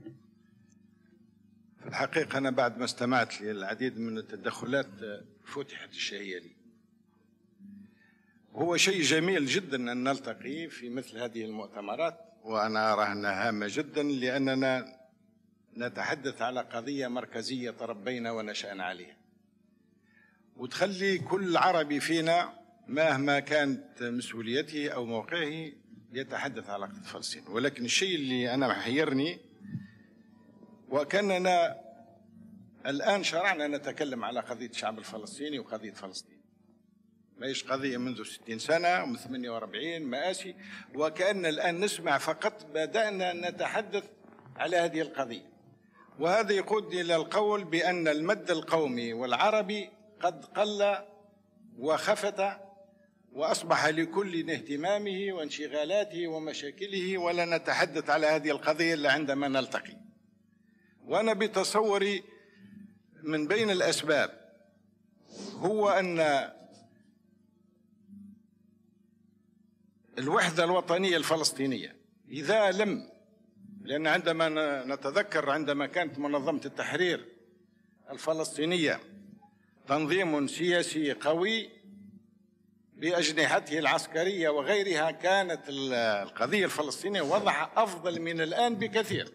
Speaker 15: في الحقيقة أنا بعد ما استمعت للعديد من التدخلات فتحت الشهية لي. هو شيء جميل جدا أن نلتقي في مثل هذه المؤتمرات، وأنا أرى أنها هامة جدا لأننا نتحدث على قضية مركزية تربينا ونشأنا عليها، وتخلي كل عربي فينا مهما كانت مسؤوليته أو موقعه يتحدث على قضية فلسطين. ولكن الشيء اللي أنا محيرني وكأننا الآن شرعنا نتكلم على قضية الشعب الفلسطيني وقضية فلسطين، ماهيش قضية منذ ستين سنة ومن ثمانية وأربعين مآسي، وكأن الآن نسمع فقط بدأنا نتحدث على هذه القضية. وهذا يقودني إلى القول بأن المد القومي والعربي قد قل وخفت وأصبح لكل اهتمامه وانشغالاته ومشاكله، ولا نتحدث على هذه القضية إلا عندما نلتقي. وأنا بتصوري من بين الأسباب هو أن الوحدة الوطنية الفلسطينية إذا لم، لأن عندما نتذكر عندما كانت منظمة التحرير الفلسطينية تنظيم سياسي قوي بأجنحته العسكرية وغيرها، كانت القضية الفلسطينية وضعها أفضل من الآن بكثير.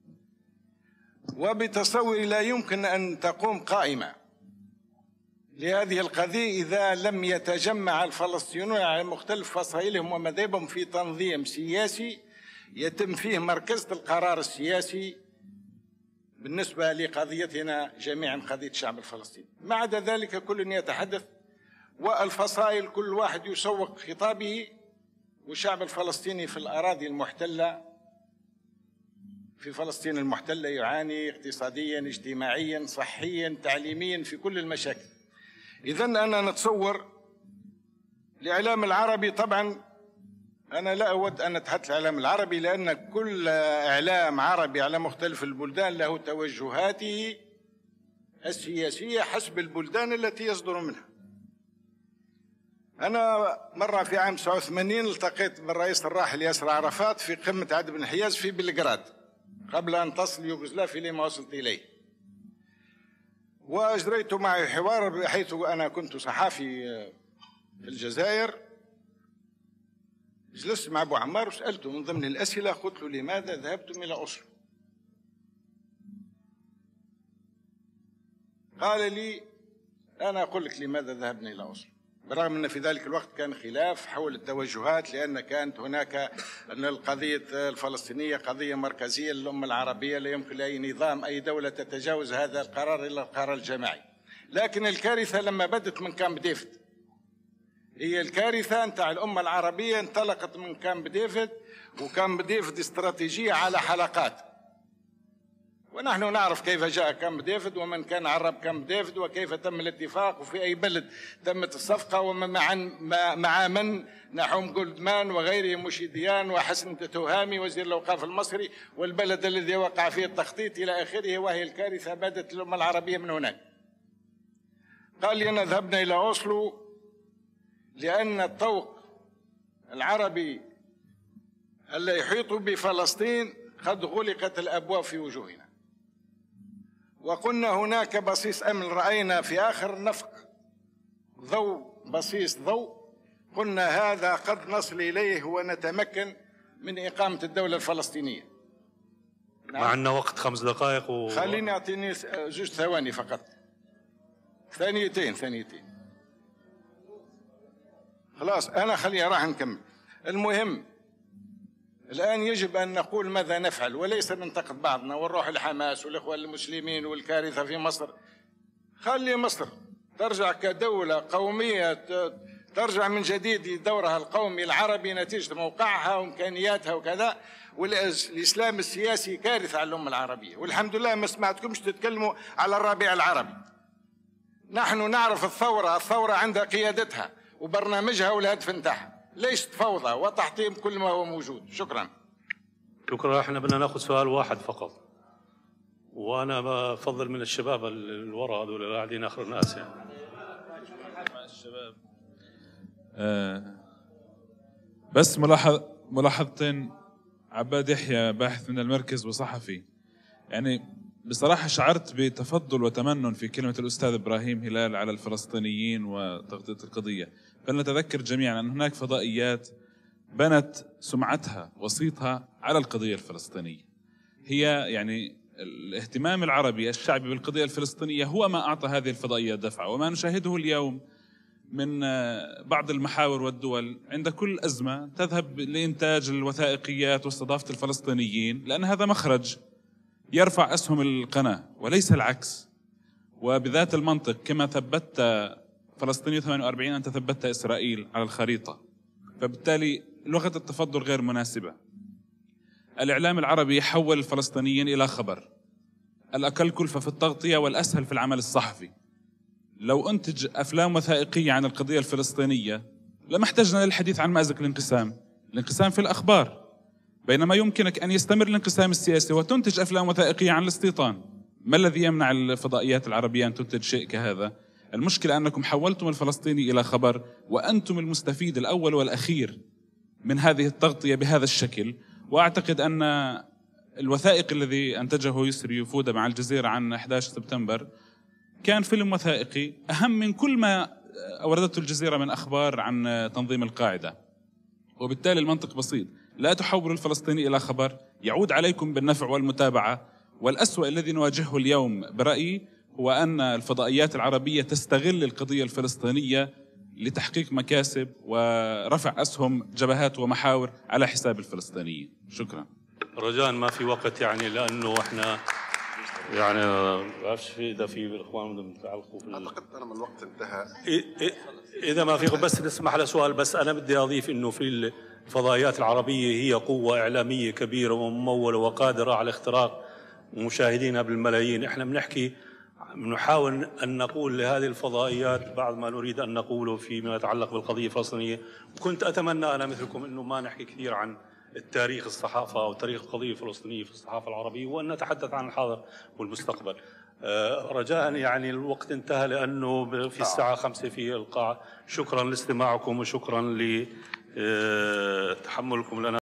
Speaker 15: وبتصوري لا يمكن أن تقوم قائمة لهذه القضية إذا لم يتجمع الفلسطينيون على مختلف فصائلهم ومذاهبهم في تنظيم سياسي يتم فيه مركزة القرار السياسي بالنسبة لقضيتنا جميعا، قضية الشعب الفلسطيني. ما عدا ذلك كل يتحدث والفصائل كل واحد يسوق خطابه، والشعب الفلسطيني في الأراضي المحتلة في فلسطين المحتلة يعاني اقتصاديا اجتماعيا صحيا تعليميا في كل المشاكل. إذن أنا نتصور الإعلام العربي، طبعا أنا لا أود أن أتحدث الإعلام العربي لأن كل إعلام عربي على مختلف البلدان له توجهاته السياسية حسب البلدان التي يصدر منها. أنا مرة في عام تسعة وثمانين التقيت بالرئيس الراحل ياسر عرفات في قمة عدن بن حياز في بلغراد قبل أن تصل يوغوسلافيا لما وصلت إليه، وأجريت معه حوار بحيث أنا كنت صحافي في الجزائر. جلست مع أبو عمار وسألته من ضمن الأسئلة، قلت له لماذا ذهبتم إلى أوسلو؟ قال لي أنا أقول لك لماذا ذهبنا إلى أوسلو، برغم أن في ذلك الوقت كان خلاف حول التوجهات، لأن كانت هناك أن القضية الفلسطينية قضية مركزية للأمة العربية، لا يمكن لأي نظام أي دولة تتجاوز هذا القرار إلا القرار الجماعي. لكن الكارثة لما بدت من كامب ديفيد، هي الكارثة نتاع الأمة العربية انطلقت من كامب ديفيد، وكامب ديفيد استراتيجية على حلقات، ونحن نعرف كيف جاء كامب ديفيد ومن كان عرب كامب ديفيد وكيف تم الاتفاق وفي أي بلد تمت الصفقة ومع مع من نحوم جولدمان وغيرهم مشيديان وحسن تهامي وزير الأوقاف المصري والبلد الذي وقع فيه التخطيط إلى آخره. وهي الكارثة بدت الأمة العربية من هناك. قال لي أنا ذهبنا إلى أوسلو لأن الطوق العربي اللي يحيط بفلسطين قد غلقت الأبواب في وجوهنا، وقلنا هناك بصيص أمل، رأينا في آخر النفق ضوء، بصيص ضوء، قلنا هذا قد نصل إليه ونتمكن من إقامة الدولة الفلسطينية.
Speaker 1: نعم. مع أنه وقت خمس دقائق و...
Speaker 15: خليني أعطيني جوج ثواني فقط، ثانيتين ثانيتين خلاص أنا خليها راح نكمل. المهم الآن يجب أن نقول ماذا نفعل وليس ننتقد بعضنا ونروح الحماس والإخوان المسلمين والكارثة في مصر. خلي مصر ترجع كدولة قومية، ترجع من جديد دورها القومي العربي نتيجة موقعها وإمكانياتها وكذا. والإسلام السياسي كارثة على الأمة العربية، والحمد لله ما سمعتكمش تتكلموا على الربيع العربي. نحن نعرف الثورة، الثورة عندها قيادتها وبرنامجها والهدف نتاعها، ليست فوضى وتحطيم كل ما هو موجود. شكرا.
Speaker 1: شكرا. احنا بدنا ناخذ سؤال واحد فقط، وانا بفضل من الشباب الوراء هذول اللي قاعدين اخر الناس يعني.
Speaker 16: الشباب آه بس ملاحظ ملاحظتين. عباد يحيى باحث من المركز وصحفي، يعني بصراحة شعرت بتفضل وتمنن في كلمة الأستاذ إبراهيم هلال على الفلسطينيين وتغطية القضية. فلنتذكر جميعا أن هناك فضائيات بنت سمعتها وصيتها على القضية الفلسطينية. هي يعني الاهتمام العربي الشعبي بالقضية الفلسطينية هو ما أعطى هذه الفضائيات دفعة، وما نشاهده اليوم من بعض المحاور والدول عند كل أزمة تذهب لإنتاج الوثائقيات واستضافة الفلسطينيين، لأن هذا مخرج يرفع أسهم القناة وليس العكس. وبذات المنطق كما ثبت فلسطين ثمانية وأربعين أنت ثبت إسرائيل على الخريطة، فبالتالي لغة التفضل غير مناسبة. الإعلام العربي يحول الفلسطينيين إلى خبر، الأقل كلفة في التغطية والأسهل في العمل الصحفي. لو أنتج أفلام وثائقية عن القضية الفلسطينية لما احتجنا للحديث عن مأزق الانقسام. الانقسام في الأخبار، بينما يمكنك أن يستمر الانقسام السياسي وتنتج أفلام وثائقية عن الاستيطان. ما الذي يمنع الفضائيات العربية أن تنتج شيء كهذا؟ المشكلة أنكم حولتم الفلسطيني إلى خبر، وأنتم المستفيد الأول والأخير من هذه التغطية بهذا الشكل. وأعتقد أن الوثائق الذي أنتجه يسري فودة مع الجزيرة عن أحد عشر سبتمبر كان فيلم وثائقي أهم من كل ما أوردته الجزيرة من أخبار عن تنظيم القاعدة. وبالتالي المنطق بسيط، لا تحولوا الفلسطيني إلى خبر يعود عليكم بالنفع والمتابعة. والأسوأ الذي نواجهه اليوم برأيي هو أن الفضائيات العربية تستغل القضية الفلسطينية لتحقيق مكاسب ورفع أسهم جبهات ومحاور على حساب الفلسطينيين. شكرا.
Speaker 1: رجاء ما في وقت يعني، لأنه احنا يعني بعرفش في اذا في الاخوان بدهم يتعلقوا في
Speaker 3: اعتقد انا من الوقت انتهى.
Speaker 1: اذا ما في بس نسمح لسؤال بس. انا بدي اضيف انه في الفضائيات العربيه هي قوه اعلاميه كبيره ومموله وقادره على اختراق مشاهدينها بالملايين. احنا بنحكي بنحاول ان نقول لهذه الفضائيات بعض ما نريد ان نقوله فيما يتعلق بالقضيه الفلسطينيه. كنت اتمنى انا مثلكم انه ما نحكي كثير عن التاريخ الصحافة أو تاريخ القضية الفلسطينية في الصحافة العربية، وأن نتحدث عن الحاضر والمستقبل. رجاء يعني الوقت انتهى لأنه في الساعة خمسة في القاعة. شكرا لاستماعكم وشكرا لتحملكم لنا.